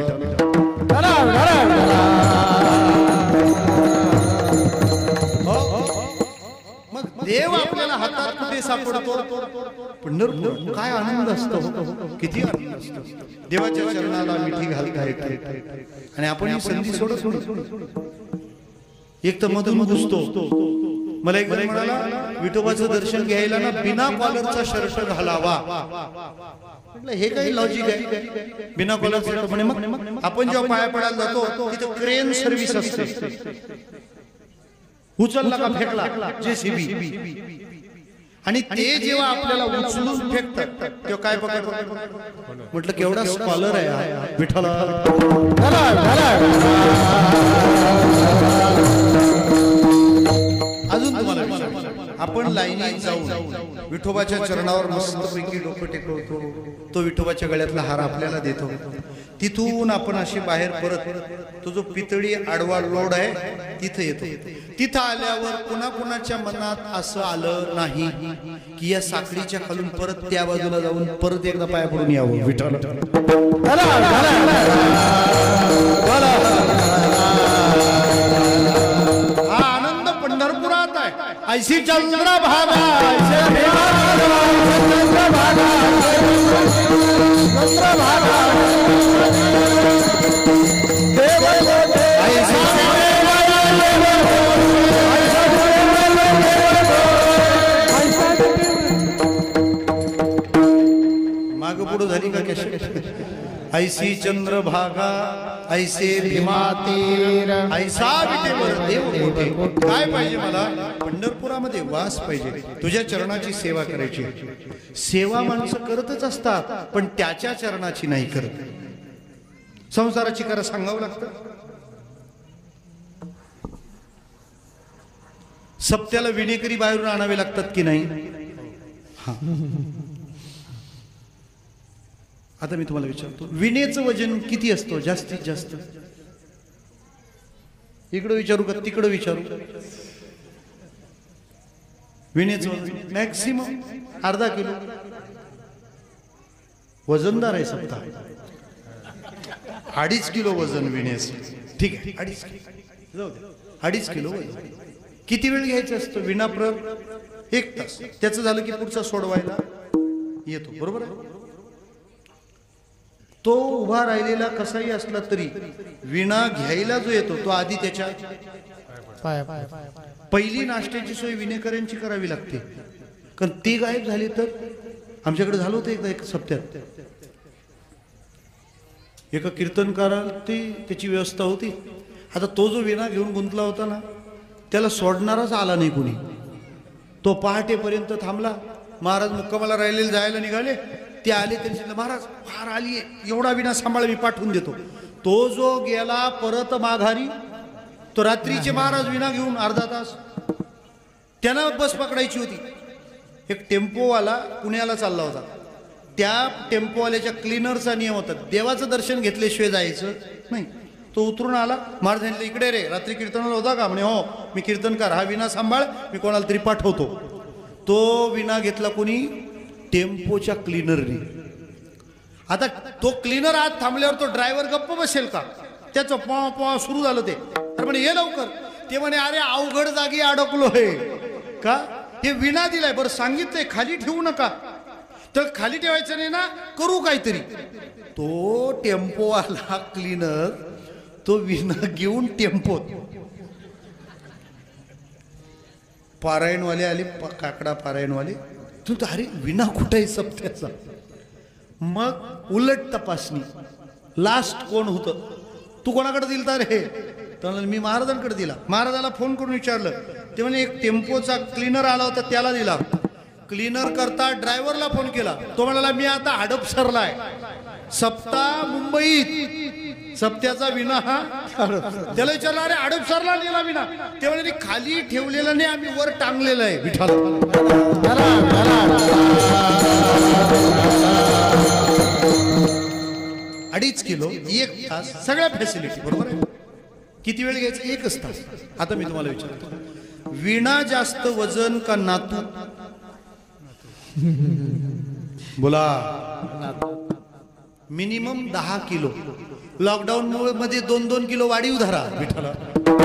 मग देव आपल्याला हातात कुठे सापडतो. पंढरपूर काय आनंद असतो, किती आनंद असतो. देवाच्या चरणाला मिठी घालता येते आणि आपण ही संधी सोडत सोडत एक तर मधून घुसतो. मला एक जण म्हणाला विठोबाचं दर्शन घ्यायला ना बिना कॉलरचा शर्ट घालावा. म्हटलं हे काही लॉजिक आहे बिना कॉलरचा शर्ट. म्हणे मग आपण जेव्हा पाया पडायला जातो तिथे क्रेन सर्व्हिस असते. उचलला का फेकला जेसीबी, आणि ते जेव्हा आपल्याला उचलून फेकतात तेव्हा काय पकड. म्हटलं केवढा स्कॉलर आहे विठ्ठला. अजून तुम्हाला आपण लाईनीत जाऊन विठोबाच्या चरणावर मस्तपैकी डोकं टेकवतो. तो विठोबाच्या गळ्यातला हार आपल्याला देतो. तिथून आपण असे बाहेर परत तो जो पितळी आडवा लोड आहे तिथे येतो. तिथं आल्यावर कुणा कुणाच्या मनात असं आलं नाही की या साखळीच्या खालून परत त्या बाजूला जाऊन परत एकदा पाया पडून यावं. विठ्ठल हा आनंद पंढरपुरात आहे. ऐशी चंद्र भागा चंद्र भागा चंद्र भागा माग पुढे झाली का कशी. ऐसी चंद्र भागा ऐसे भीमातीर ऐसा विटेवर देव मोठे. काय पाहिजे मला. पंढरपुरामध्ये वास पाहिजे. तुझ्या चरणाची सेवा करायची. सेवा माणसं करतच असतात पण त्याच्या चरणाची नाही करत. संसाराची करा सांगावं लागतं. सप्त्याला विणेकरी बाहेरून आणावे लागतात की नाही. हा आता मी तुम्हाला विचारतो विणेचं वजन किती असतो जास्तीत जास्त. इकडं विचारू का तिकडं विचारू. विणेचं वजन मॅक्सिमम अर्धा किलो. वजनदार आहे सप्ताह. अडीच किलो वजन विण्याचं. ठीक आहे, अडीच किलो जाऊ दे, अडीच किलो वजन. किती वेळ घ्यायचं असतं विणा प्रयोग? एक तास. त्याचं झालं की पुढचा सोडवायला येतो, बरोबर आहे. तो उभा राहिलेला कसाही असला तरी विणा घ्यायला जो येतो तो आधी त्याच्या पाय पाय पहिली नाश्त्याची सोय विणेकरांची करावी लागते. कारण ती गायब झाली तर आमच्याकडे झालं होतं एकदा एक सप्त्यात. एका कीर्तनकाराला ती त्याची व्यवस्था होती. आता तो जो विणा घेऊन गुंतला होता ना त्याला सोडणारच आला नाही कुणी. तो पहाटेपर्यंत थांबला. महाराज मुक्कामाला राहिलेले जायला निघाले. ते आले, त्यांनी महाराज फार आली आहे, एवढा विणा सांभाळ, मी पाठवून देतो. तो जो गेला परत माघारी, तो रात्रीचे महाराज विणा घेऊन अर्धा तास. त्यांना बस पकडायची होती. एक टेम्पोवाला पुण्याला चालला होता. त्या टेम्पोवाल्याच्या क्लीनरचा नियम होता, देवाचं दर्शन घेतल्याशिवाय जायचं नाही. तो उतरून आला. महाराज सांगितलं, इकडे रे, रात्री कीर्तनाला होता का? म्हणे हो, मी कीर्तनकार, हा विणा सांभाळ, मी कोणाला तरी पाठवतो. तो विणा घेतला कोणी? टेम्पोच्या क्लीनरने. आता तो क्लीनर आत थांबल्यावर तो ड्रायव्हर गप्प बसेल का? त्याचं पॉ पॉ सुरू झालं. ते तर म्हणे ये लवकर. ते म्हणे अरे अवघड जागी अडकलो हे का? हे विणा दिलाय, बरं सांगितलंय खाली ठेवू नका. तर खाली ठेवायचं नाही ना, करू काहीतरी. तो टेम्पोवाला क्लीनर तो विणा घेऊन टेम्पोत. पारायणवाले आले, काकडा पारायणवाले. तू तर अरे विणा कुठे आहे सप्त्याचा? मग उलट तपासणी. लास्ट कोण होतं? तू कोणाकडे दिलता रे? तर मी महाराजांकडे दिला. महाराजाला फोन करून विचारलं. ते म्हणे एक टेम्पोचा क्लीनर आला होता त्याला दिला. क्लीनर करता ड्रायव्हरला फोन केला. तो म्हणाला मी आता हडपसरलाय, सप्ता मुंबईत, सप्त्याचा विणा हा. त्याला विचारलं अरे हडपसरला नेला विणा? ते म्हणे खाली ठेवलेला नाही, आम्ही वर टांगलेला आहे विठाला. अडीच किलो, एक तास, सगळ्या फॅसिलिटी बरोबर आहे. किती वेळ घ्यायचा? एकच तास. आता मी तुम्हाला विचारतो, विणा जास्त वजन का नातू? बोला. मिनिमम दहा किलो. लॉकडाऊन मध्ये दोन दोन किलो वाढीव धरा विठाला.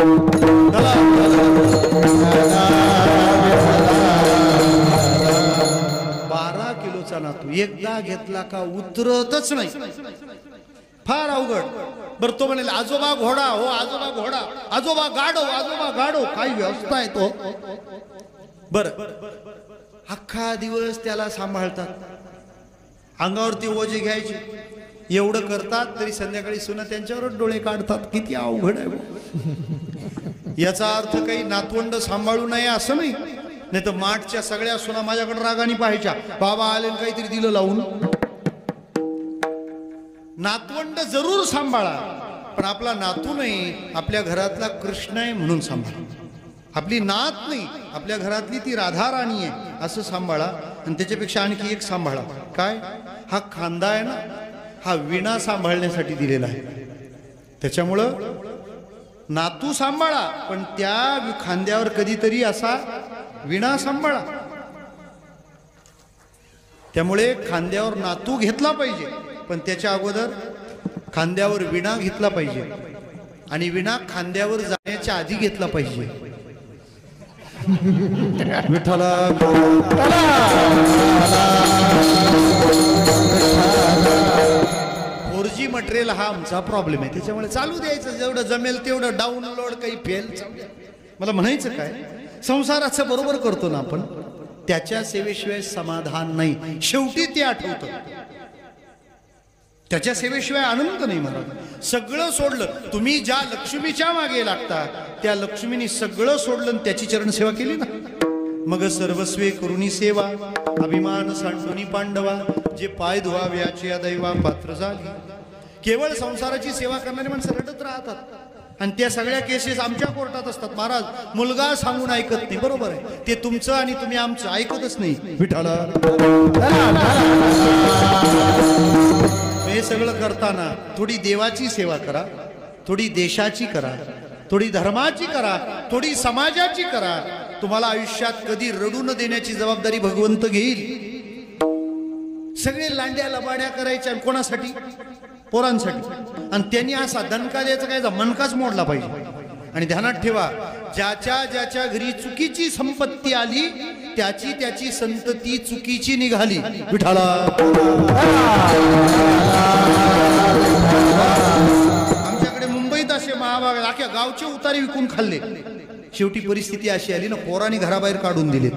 बारा किलोचा नातू एकदा घेतला का उतरतच नाही, फार अवघड. बर तो म्हणाले आजोबा घोडा, हो आजोबा घोडा, आजोबा गाडो, आजोबा गाडो, काय व्यवस्था आहे तो. बर अख्खा दिवस त्याला सांभाळतात, अंगावरती ओझे घ्यायचे, एवढं करतात तरी संध्याकाळी सुना त्यांच्यावरच डोळे काढतात. किती अवघड आहे. याचा अर्थ काही नातवंड सांभाळू नये असं नाही. नाही तर माठच्या सगळ्या सुना माझ्याकडे रागाने पाहायच्या, बाबा आले काहीतरी दिलं लावून. नातवंड जरूर सांभाळा, पण आपला नातू नाही, आपल्या घरातला कृष्ण आहे म्हणून सांभाळा. आपली नात नाही, आपल्या घरातली ती राधा राणी आहे असं सांभाळा. आणि त्याच्यापेक्षा आणखी एक सांभाळा, काय? हा खांदा आहे ना, हा विणा सांभाळण्यासाठी दिलेला आहे. त्याच्यामुळं नातू सांभाळा, पण त्या खांद्यावर कधीतरी असा विणा सांभाळा. त्यामुळे खांद्यावर नातू घेतला पाहिजे, पण त्याच्या अगोदर खांद्यावर विणा घेतला पाहिजे. आणि विणा खांद्यावर जाण्याच्या आधी घेतला पाहिजे. विठ्ठला फोर जी मटेरियल हा आमचा प्रॉब्लेम आहे. त्याच्यामुळे चालू द्यायचं, जेवढं जमेल तेवढं डाउनलोड, काही फेल. मला म्हणायचं काय, संसाराचं बरोबर करतो ना आपण, त्याच्या सेवेशिवाय समाधान नाही. शेवटी ते आठवतं, त्याच्या सेवेशिवाय आनंद नाही. मला सगळं सोडलं. तुम्ही ज्या लक्ष्मीच्या मागे लागता त्या लक्ष्मीने सगळं सोडलं आणि त्याची चरण सेवा केली ना. मग सर्वस्वे करुणी सेवा, अभिमान सांडुनी पांडवा, जे पाय धुवावे याची या दैवा पात्र झाली. केवळ संसाराची सेवा करणारी माणसं रडत राहतात आणि त्या सगळ्या केसेस आमच्या कोर्टात असतात. महाराज मुलगा सांगून ऐकत नाही, बरोबर आहे, ते तुमचं आणि तुम्ही आमचं ऐकतच नाही. विठाला हे सगळं करताना थोडी देवाची सेवा करा, थोडी देशाची करा, थोडी धर्माची करा, थोडी समाजाची करा. तुम्हाला आयुष्यात कधी रडू न देण्याची जबाबदारी भगवंत घेईल. सगळे लांड्या लबाड्या करायच्या कोणासाठी? पोरांसाठी. आणि त्यांनी असा दणका द्यायचा काय मनकाच मोडला पाहिजे. आणि ध्यानात ठेवा, ज्याच्या ज्याच्या घरी चुकीची संपत्ती आली त्याची त्याची संतती चुकीची निघाली. विठाला आमच्याकडे मुंबईत असे महाभाग अख्ख्या गावचे उतारे विकून खाल्ले. शेवटी परिस्थिती अशी आली ना, पोरांनी घराबाहेर काढून दिले.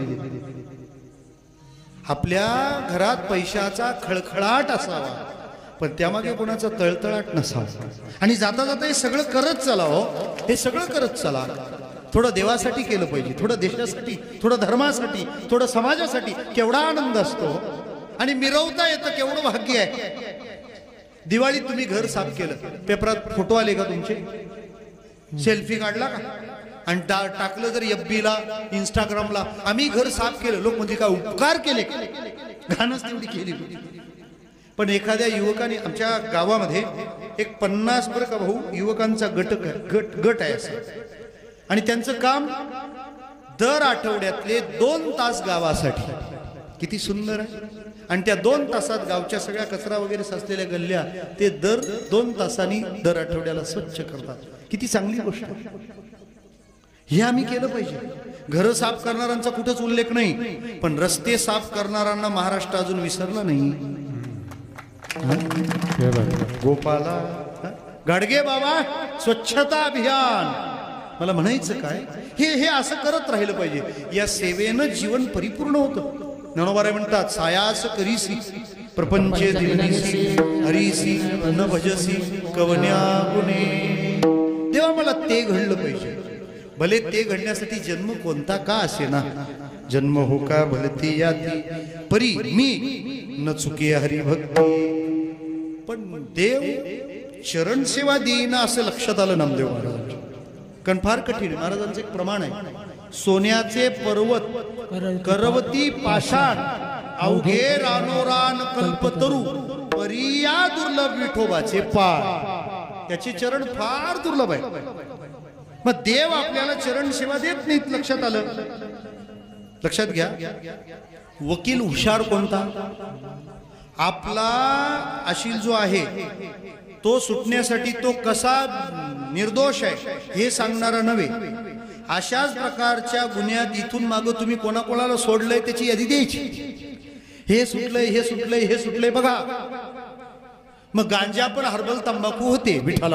आपल्या घरात पैशाचा खळखळाट असावा पण त्यामागे कोणाचा तळतळाट नसावा. आणि जाता जाता हे सगळं करत चला. हो, हे सगळं करत चला. थोडं देवासाठी केलं पाहिजे, थोडं देशासाठी, थोडं धर्मासाठी, थोडं समाजासाठी. केवढा आनंद असतो आणि मिरवता येतं, केवढं भाग्य आहे. दिवाळीत तुम्ही घर साफ केलं, पेपरात फोटो आले का तुमचे? सेल्फी काढला का आणि टाकलं जर एफबीला, इंस्टाग्रामला, आम्ही घर साफ केलं, लोक म्हणजे काय उपकार केले? घाणच तेवढी केली. पण एखाद्या युवकाने, आमच्या गावामध्ये एक पन्नास बरं का भाऊ युवकांचा गट गट गट आहे असं, आणि त्यांचं काम दर आठवड्यातले दोन तास गावासाठी. किती सुंदर आहे. आणि त्या दोन तासात गावच्या सगळ्या कचरा वगैरे साचलेल्या गल्ल्या ते दर दोन तासांनी दर आठवड्याला स्वच्छ करतात. किती चांगली गोष्ट आहे. हे आम्ही केलं पाहिजे. घरं साफ करणाऱ्यांचा कुठंच उल्लेख नाही, पण रस्ते साफ करणाऱ्यांना महाराष्ट्र अजून विसरला नाही. गोपाला गाडगे बाबा स्वच्छता अभियान, मला म्हणायचं काय, हे हे असं करत राहिलं पाहिजे. या सेवेनं जीवन परिपूर्ण होतं. ज्ञानोबा म्हणतात, सायास करीसी प्रपंचे दिवनीसी हरीसी न भजसी कवन्या गुणे. तेव्हा मला ते घडलं पाहिजे. भले ते घडण्यासाठी जन्म कोणता का असे ना, जन्म हो का भलती याती परी मी न चुके हरिभक्ती. पण देव चरण सेवा देईना असं लक्षात आलं नामदेव महाराजांच्या. कारण फार कठीण. महाराजांचं एक प्रमाण आहे, सोन्याचे पर्वत करवती पाषाण अवघे रानोरान कल्पतरू परिया दुर्लभ विठोबाचे पाय. त्याचे चरण फार दुर्लभ आहे. मग देव आपल्याला चरण सेवा देत नाहीत. लक्षात आलं? लक्षात घ्या. वकील हुशार कोणता? आपला अशील जो आहे तो सुटण्यासाठी तो कसा निर्दोष आहे हे सांगणारा नव्हे. अशाच प्रकारच्या गुन्ह्यात इथून मागं तुम्ही कोणाकोणाला सोडलंय त्याची यादी द्यायची. हे सुटलंय, हे सुटलंय, हे सुटलंय बघा. मग गांजा पण हर्बल तंबाखू होते. विठाला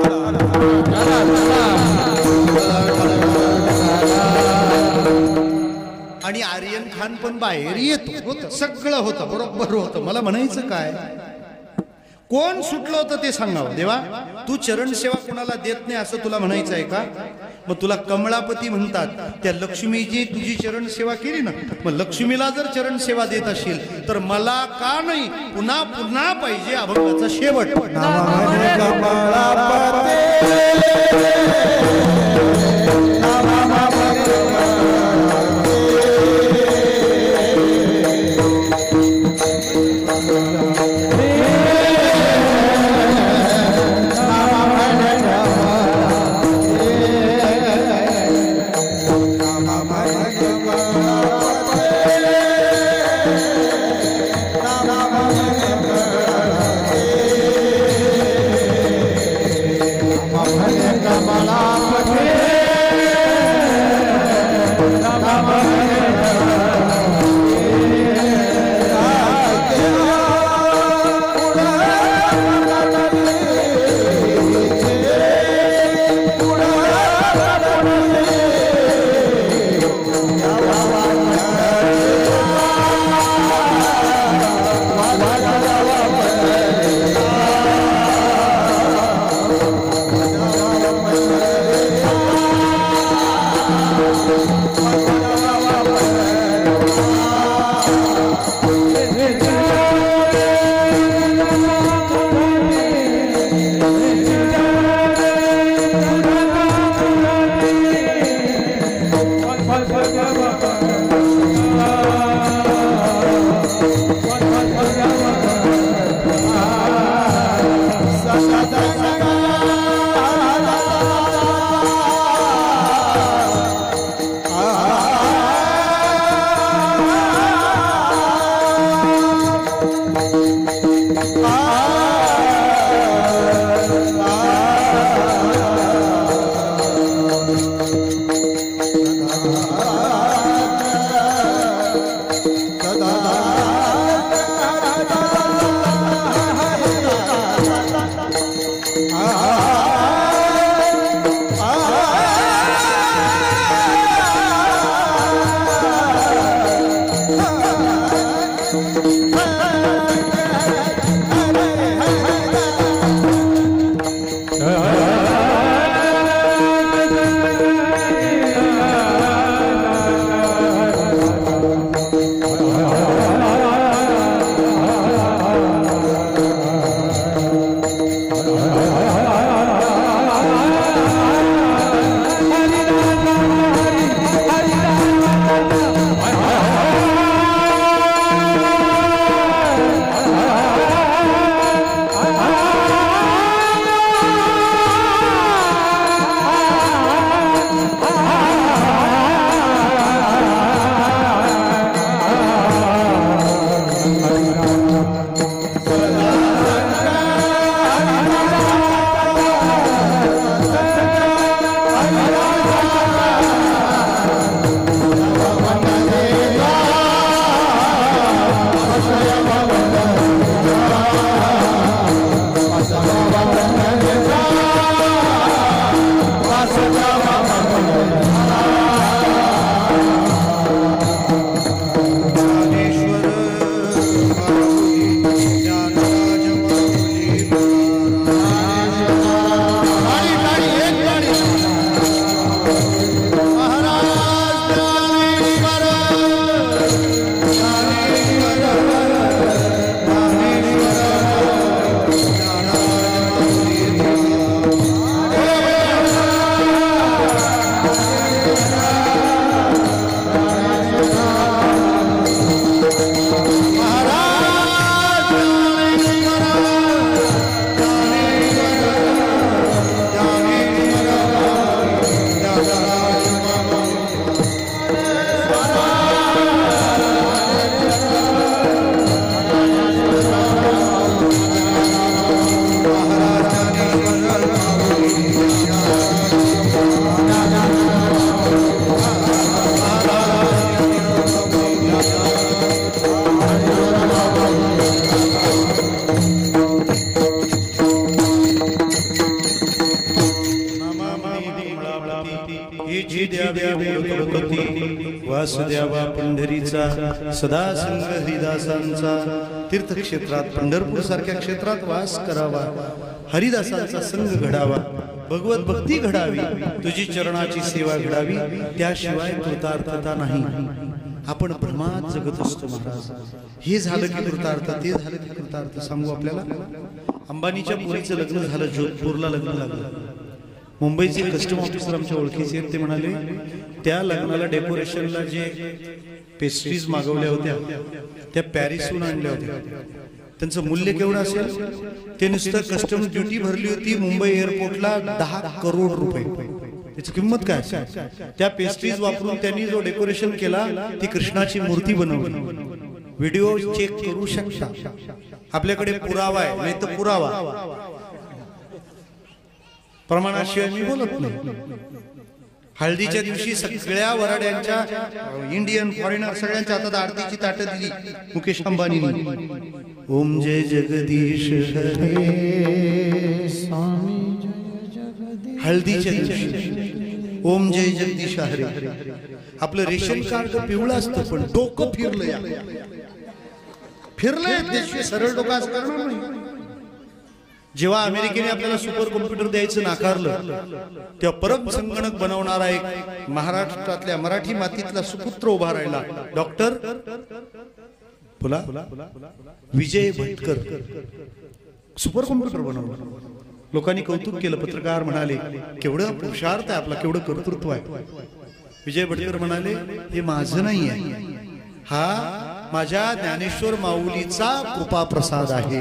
आणि आर्यन खान पण बाहेर येतो. होतं सगळं होतं, बरोबर होतं. मला म्हणायचं काय, कोण सुटलं होतं ते सांगावं. देवा तू चरण सेवा कोणाला देत नाही असं तुला म्हणायचं आहे का? मग तुला कमळापती म्हणतात. त्या लक्ष्मीजी तुझी चरण सेवा केली ना, मग लक्ष्मीला जर चरण सेवा देत असेल तर मला का नाही पुन्हा पुन्हा पाहिजे अभंगाचा शेवट. Ah वासुदेवा पंढरीचा सदा संग हरिदासांचा तीर्थक्षेत्रात पंढरपूर सारख्या क्षेत्रात वास करावा हरिदासांचा संग घडावा भगवत भक्ती घडावी तुझी चरणाची सेवा घडावी त्याशिवाय कृतार्थता नाही आपण भ्रमात जगत असतो महाराज हे झालं की कृतार्थ ते झालं की कृतार्थ सांगू आपल्याला अंबानीच्या पुरीचं लग्न झालं जोधपूरला लग्न लागलं मुंबईचे कस्टम ऑफिसर आमच्या ओळखीचे ते म्हणाले त्या लग्नाला डेकोरेशनला जे पेस्ट्रीज मागवल्या होत्या त्या पॅरिसहून आणल्या होत्या त्यांचं मूल्य केवढं असेल ते नुसतं कस्टम ड्युटी भरली होती मुंबई एअरपोर्टला दहा करोड रुपये त्याची किंमत काय त्या पेस्ट्रीज वापरून त्यांनी जो डेकोरेशन केला ती कृष्णाची मूर्ती बनवली व्हिडिओ चेक करू शकता आपल्याकडे पुरावा आहे नाही तर पुरावा प्रमाणाशिवाय मी बोलत नाही हळदीच्या दिवशी सगळ्या वराड्यांच्या इंडियन फॉरेनर सगळ्यांच्या हातात आरतीची ताटं दिली मुकेश अंबानींनी ओम जय जगदीश हरे स्वामी हळदीच्या दिवशी ओम जय जगदीश हरे आपलं रेशन कार्ड पिवळं असतं पण डोकं फिरलं फिरलंय देश सरळ डोकं असं करणार नाही जेव्हा अमेरिकेने आपल्याला सुपर कॉम्प्युटर द्यायचं नाकारलं तेव्हा परम संगणक बनवणारा एक महाराष्ट्रातल्या मराठी मातीतला सुपुत्र उभा राहिला डॉक्टर बोला विजय भटकर सुपर कॉम्प्युटर बनवलं लोकांनी कौतुक केलं पत्रकार म्हणाले केवढं पुरुषार्थ आहे आपला केवढं कर्तृत्व आहे विजय भटकर म्हणाले हे माझं नाही आहे हा माझ्या ज्ञानेश्वर माऊलीचा कृपा प्रसाद आहे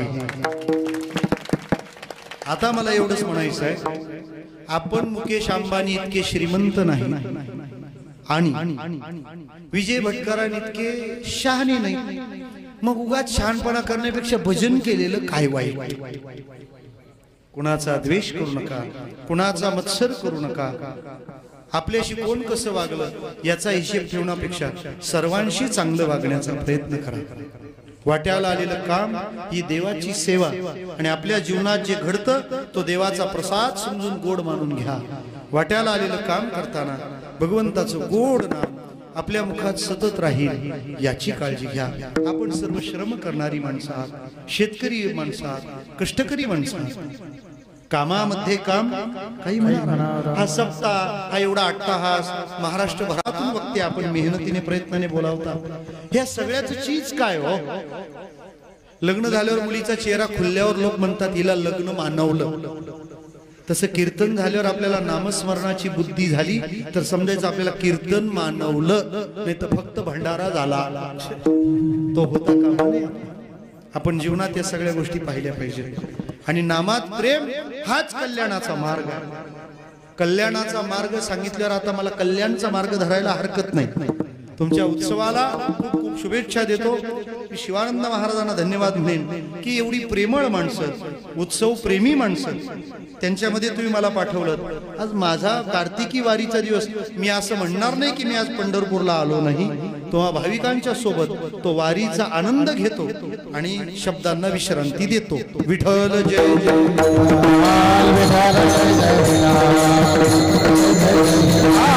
आता मला एवढंच म्हणायचं आहे आपण मुकेश अंबानी इतके श्रीमंत नाही आणि विजय भटकरांनी इतके शहाणे नाही मग उगाच शहाणपणा करण्यापेक्षा भजन केलेलं काय वाईट कुणाचा द्वेष करू नका कुणाचा मत्सर करू नका आपल्याशी कोण कसं वागलं याचा हिशेब ठेवण्यापेक्षा सर्वांशी चांगलं वागण्याचा प्रयत्न करा वाट्याला आलेलं काम ही देवाची सेवा आणि आपल्या जीवनात जे घडतं तो देवाचा प्रसाद समजून गोड मानून घ्या वाट्याला आलेलं काम करताना भगवंताचं गोड नाम आपल्या मुखात सतत राहील याची काळजी घ्या आपण सर्व श्रम करणारी माणसं आहात शेतकरी माणसं आहात कष्टकरी माणसं आहात कामामध्ये काम काही म्हणा हा सप्ताह हा एवढा अट्टाहास महाराष्ट्रभरातून वक्ते आपण मेहनतीने प्रयत्नाने बोलावता ह्या सगळ्याच चीज काय हो लग्न झाल्यावर मुलीचा चेहरा खुलल्यावर लोक म्हणतात हिला लग्न मानवलं तसं कीर्तन झाल्यावर आपल्याला नामस्मरणाची बुद्धी झाली तर समजायचं आपल्याला कीर्तन मानवलं नाही तर फक्त भंडारा झाला तो होता कामा नये आपण जीवनात या सगळ्या गोष्टी पाहिल्या पाहिजेत आणि नामात प्रेम हाच कल्याणाचा मार्ग कल्याणाचा मार्ग सांगितल्यावर आता मला कल्याणचा मार्ग धरायला हरकत नाही तुमच्या उत्सवाला खूप खूप शुभेच्छा देतो मी शिवानंद महाराजांना धन्यवाद म्हणेन की एवढी प्रेमळ माणसं उत्सव प्रेमी माणसं त्यांच्यामध्ये तुम्ही मला पाठवलं आज माझा कार्तिकी वारीचा दिवस मी असं म्हणणार नाही की मी आज पंढरपूरला आलो नाही तेव्हा भाविकांच्या सोबत तो वारीचा आनंद घेतो आणि शब्दांना विश्रांती देतो विठ्ठल जय जय